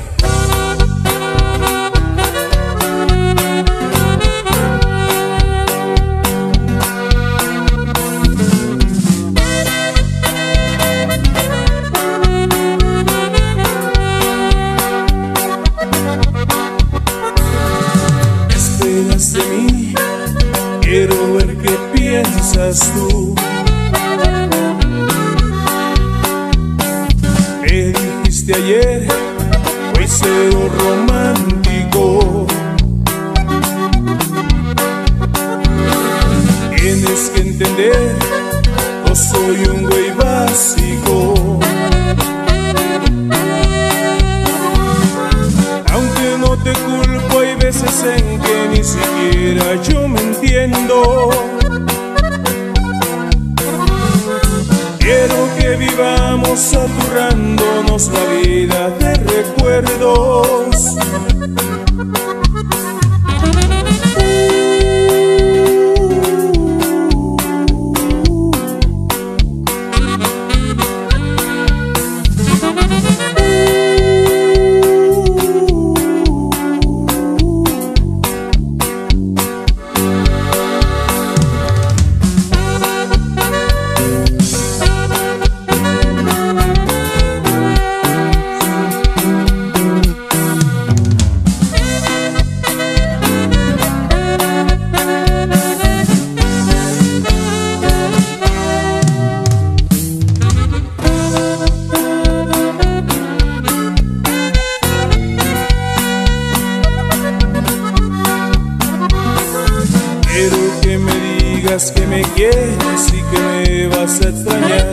Esperas de mí, quiero ver qué piensas tú. Me dijiste ayer, voy cero romántico. Tienes que entender, no soy un güey básico. Aunque no te culpo, hay veces en que ni siquiera yo me entiendo. Quiero que vivamos saturándonos la vida de recuerdos. Que me quieres y que me vas a extrañar.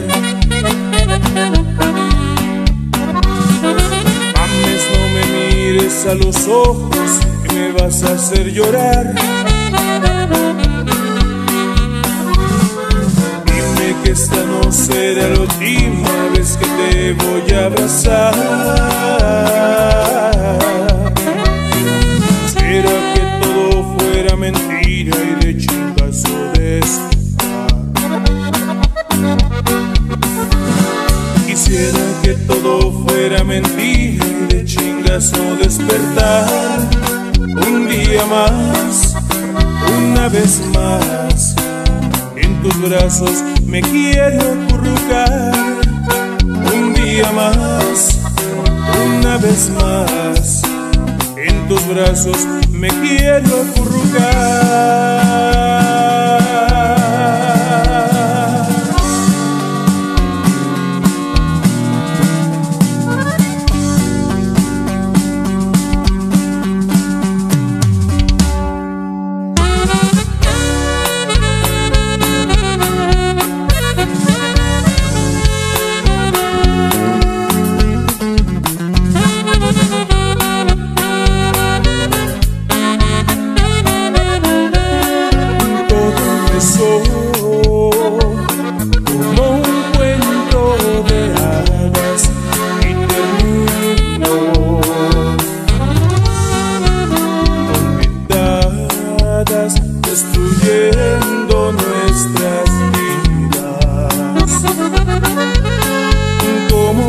Mames, no me mires a los ojos, que me vas a hacer llorar. Dime que esta no será la última vez que te voy a abrazar. Será que todo fuera mentira y de chingazo quisiera que todo fuera mentira y de chingazo despertar. Un día más, una vez más, en tus brazos me quiero acurrucar. Un día más, una vez más, en tus brazos me quiero acurrucar.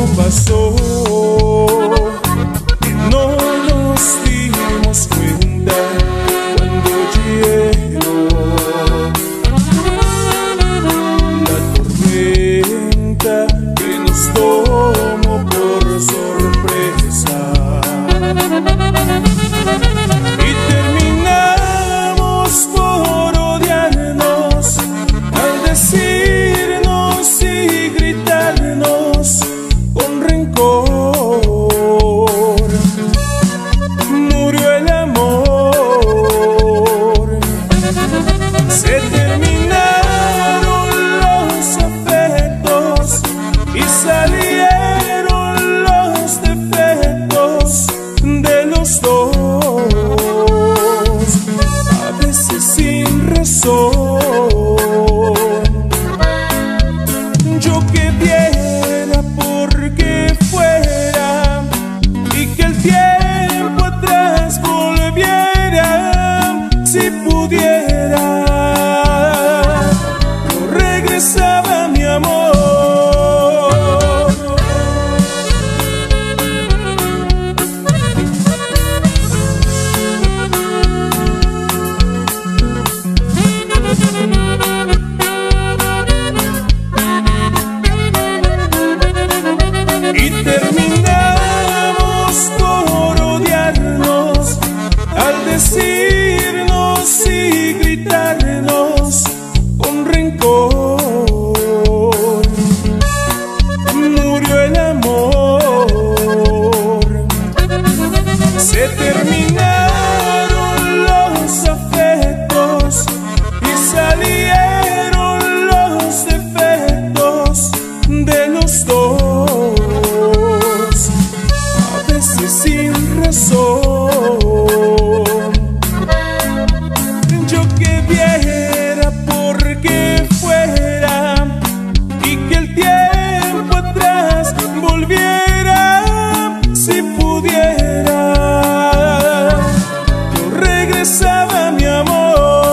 pasó y no nos dimos cuenta cuando llegó la tormenta que nos tomó por sorpresa y terminamos por odiarnos al decirnos y gritarnos con rencor. Murió el amor, se terminaron los afectos y salieron los defectos de los dos, a veces sin razón. Yo que diera porque fuera y que el tiempo atrás volviera, si pudiera, no regresaba mi amor. Y terminamos por odiarnos al decirnos y gritarnos con rencor. Murió el amor, se terminaron los afectos y salieron los defectos de los dos, a veces sin razón. Yo que viera porque fuera y que el tiempo atrás volviera, si pudiera, yo regresaba mi amor.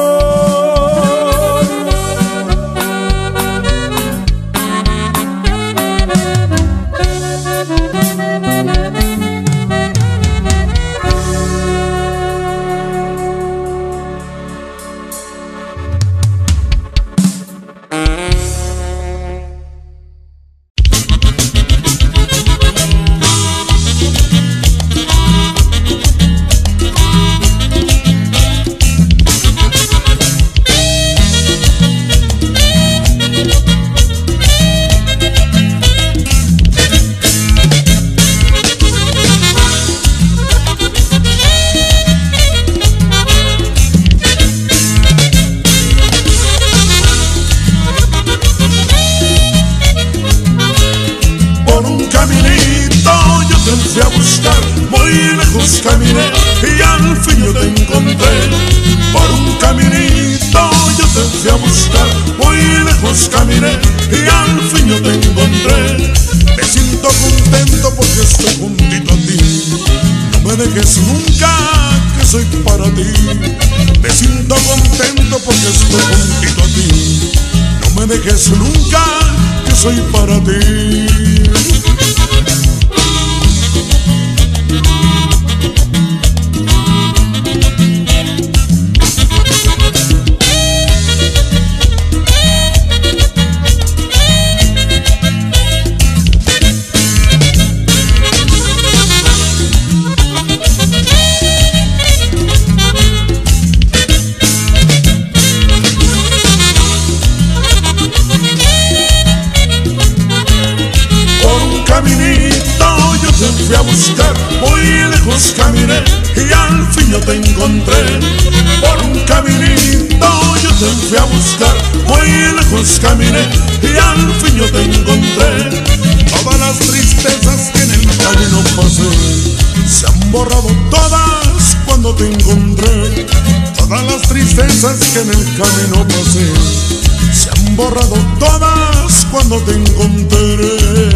Por un caminito yo te fui a buscar, muy lejos caminé y al fin yo te encontré. Por un caminito yo te fui a buscar, muy lejos caminé y al fin yo te encontré. Me siento contento porque estoy juntito a ti, no me dejes nunca que soy para ti. Me siento contento porque estoy juntito a ti, no me dejes nunca que soy para ti. Fui a buscar, muy lejos caminé y al fin yo te encontré. Por un caminito yo te fui a buscar, muy lejos caminé y al fin yo te encontré. Todas las tristezas que en el camino pasé se han borrado todas cuando te encontré. Todas las tristezas que en el camino pasé se han borrado todas cuando te encontré.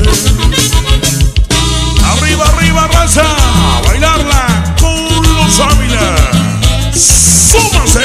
Arriba, arriba, raza, a bailarla con los Ávila. ¡Súmase!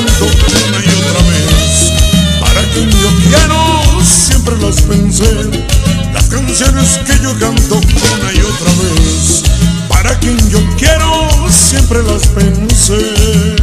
canto una y otra vez. Para quien yo quiero siempre las pensé, las canciones que yo canto una y otra vez. Para quien yo quiero siempre las pensé.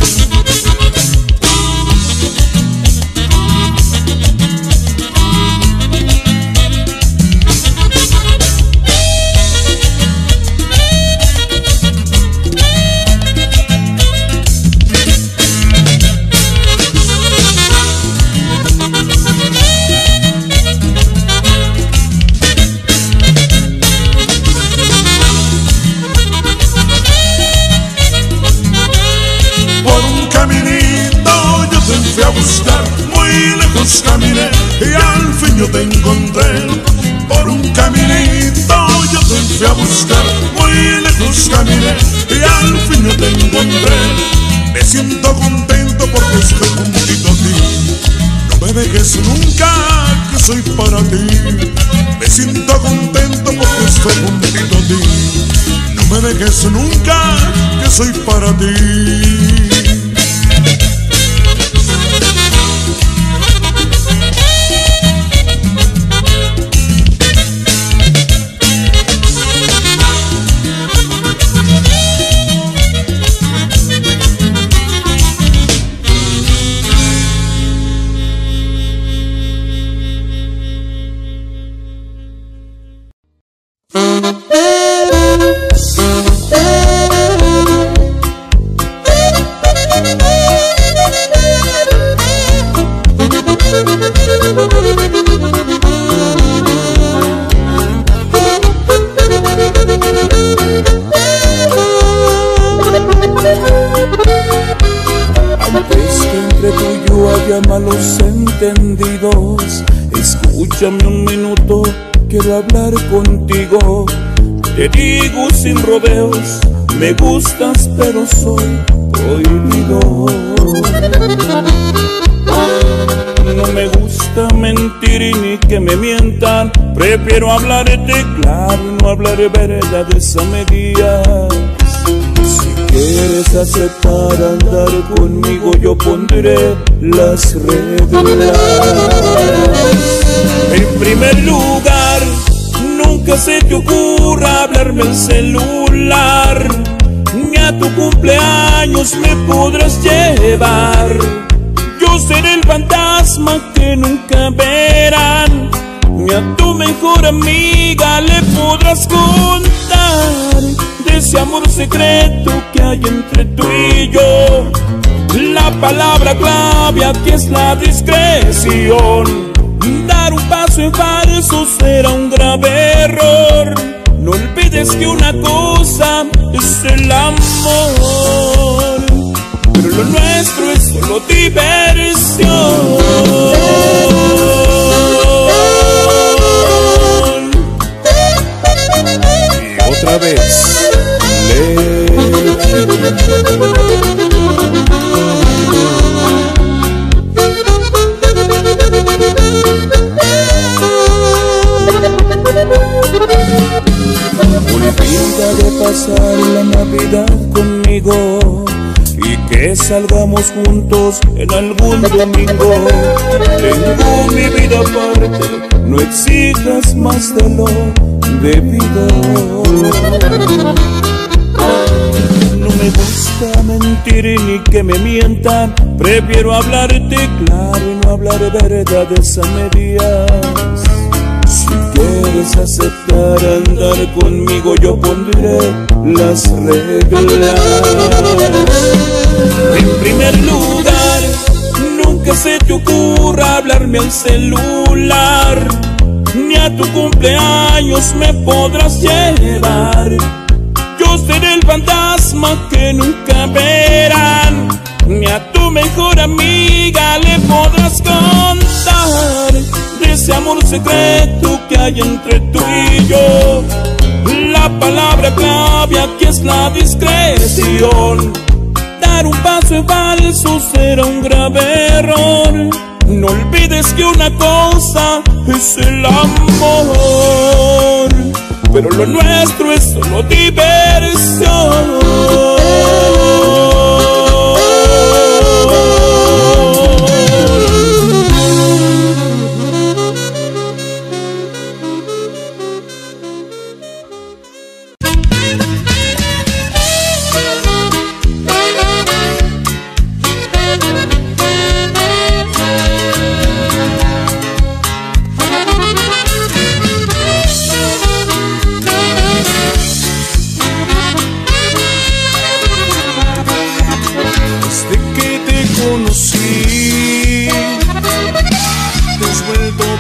Caminé y al fin yo te encontré. Por un caminito yo te fui a buscar, muy lejos caminé y al fin yo te encontré. Me siento contento porque estoy juntito a ti. No me dejes nunca, que soy para ti. Me siento contento porque estoy juntito a ti. No me dejes nunca, que soy para ti. Malos entendidos, escúchame un minuto, quiero hablar contigo. Te digo sin rodeos, me gustas pero soy prohibido. No me gusta mentir ni que me mientan, prefiero hablarte claro y no hablar verdades a medias. ¿Quieres aceptar andar conmigo? Yo pondré las reglas. En primer lugar, nunca se te ocurra hablarme en celular, ni a tu cumpleaños me podrás llevar. Yo seré el fantasma que nunca verán, ni a tu mejor amiga le podrás contar de ese amor secreto que hay entre tú y yo. La palabra clave aquí es la discreción. Dar un paso en falso será un grave error. No olvides que una cosa es el amor, pero lo nuestro es solo diversión. Y otra vez olvida de pasar la Navidad conmigo y que salgamos juntos en algún domingo. Tengo mi vida aparte, no exijas más de lo debido. No me gusta mentir ni que me mientan, prefiero hablarte claro y no hablar verdades a medias. Si quieres aceptar andar conmigo, yo pondré las reglas. En primer lugar, nunca se te ocurra hablarme al celular, ni a tu cumpleaños me podrás llevar. Yo seré el fantasma que nunca verán, ni a tu mejor amiga le podrás contar de ese amor secreto que hay entre tú y yo. La palabra clave aquí es la discreción. Dar un paso en falso será un grave error. No olvides que una cosa es el amor, pero lo nuestro es solo diversión.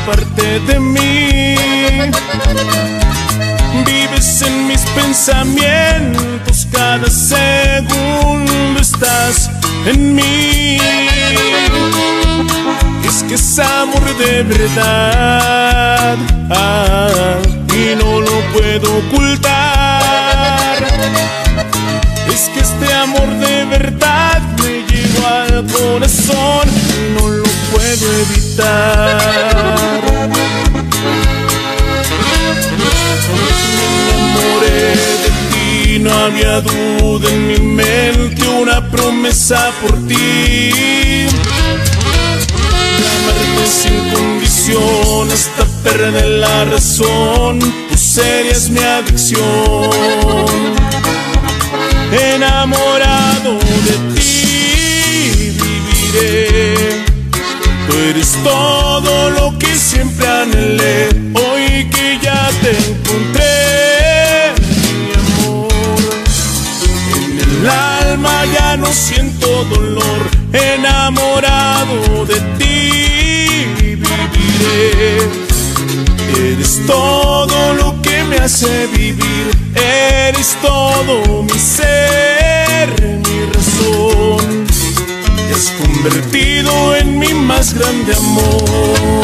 parte de mí. Vives en mis pensamientos, cada segundo estás en mí. Es que es amor de verdad, ah, y no lo puedo ocultar. Es que este amor de verdad me llegó al corazón y no lo puedo evitar. Me enamoré de ti, no había duda en mi mente, una promesa por ti. Amarte sin condición hasta perder la razón, tú serías mi adicción. Enamorado de ti viviré, tú eres todo lo que siempre anhelé. Hoy que ya te encontré, mi amor, en el alma ya no siento dolor. Enamorado de ti viviré, eres todo lo que me hace vivir. Eres todo mi ser, mi razón. Te has convertido en mi más grande amor.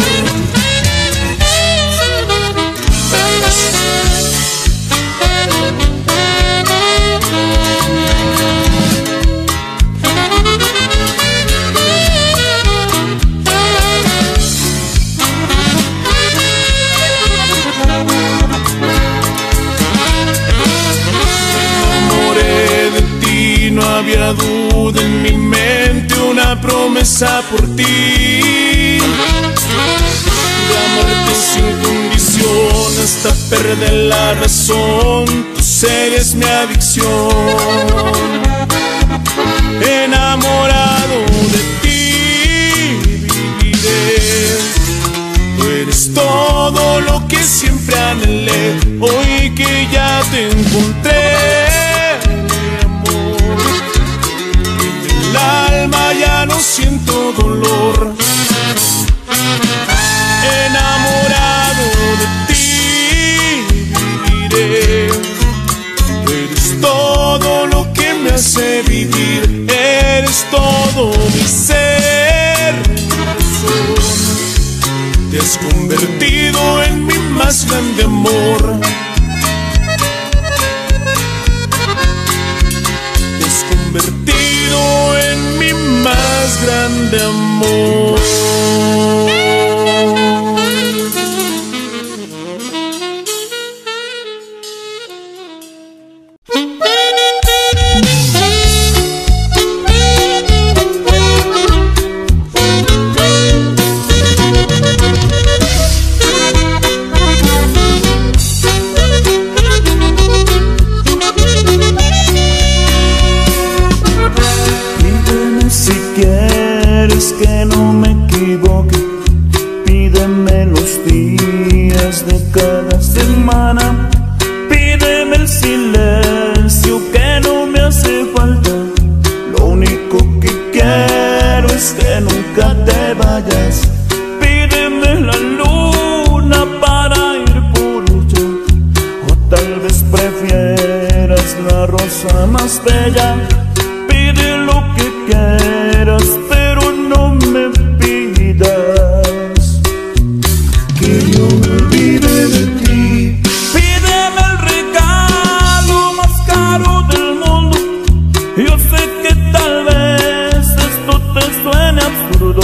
No había duda en mi mente, una promesa por ti. De amarte sin condición hasta perder la razón, tú serías mi adicción. Enamorado de ti viviré, tú eres todo lo que siempre anhelé. Hoy que ya te encontré, el alma ya no siento dolor. Enamorado de ti viviré, eres todo lo que me hace vivir. Eres todo mi ser, mi razón. Te has convertido en mi más grande amor. Te has convertido en mi más grande amor. Que no me equivoque, pídeme los días de cada semana, pídeme el silencio que no me hace falta. Lo único que quiero es que nunca te vayas. Pídeme la luna para ir por ella, o tal vez prefieras la rosa más bella. Pide lo que quieras, pero no me pidas que yo me olvide de ti. Pídeme el regalo más caro del mundo. Yo sé que tal vez esto te suene absurdo,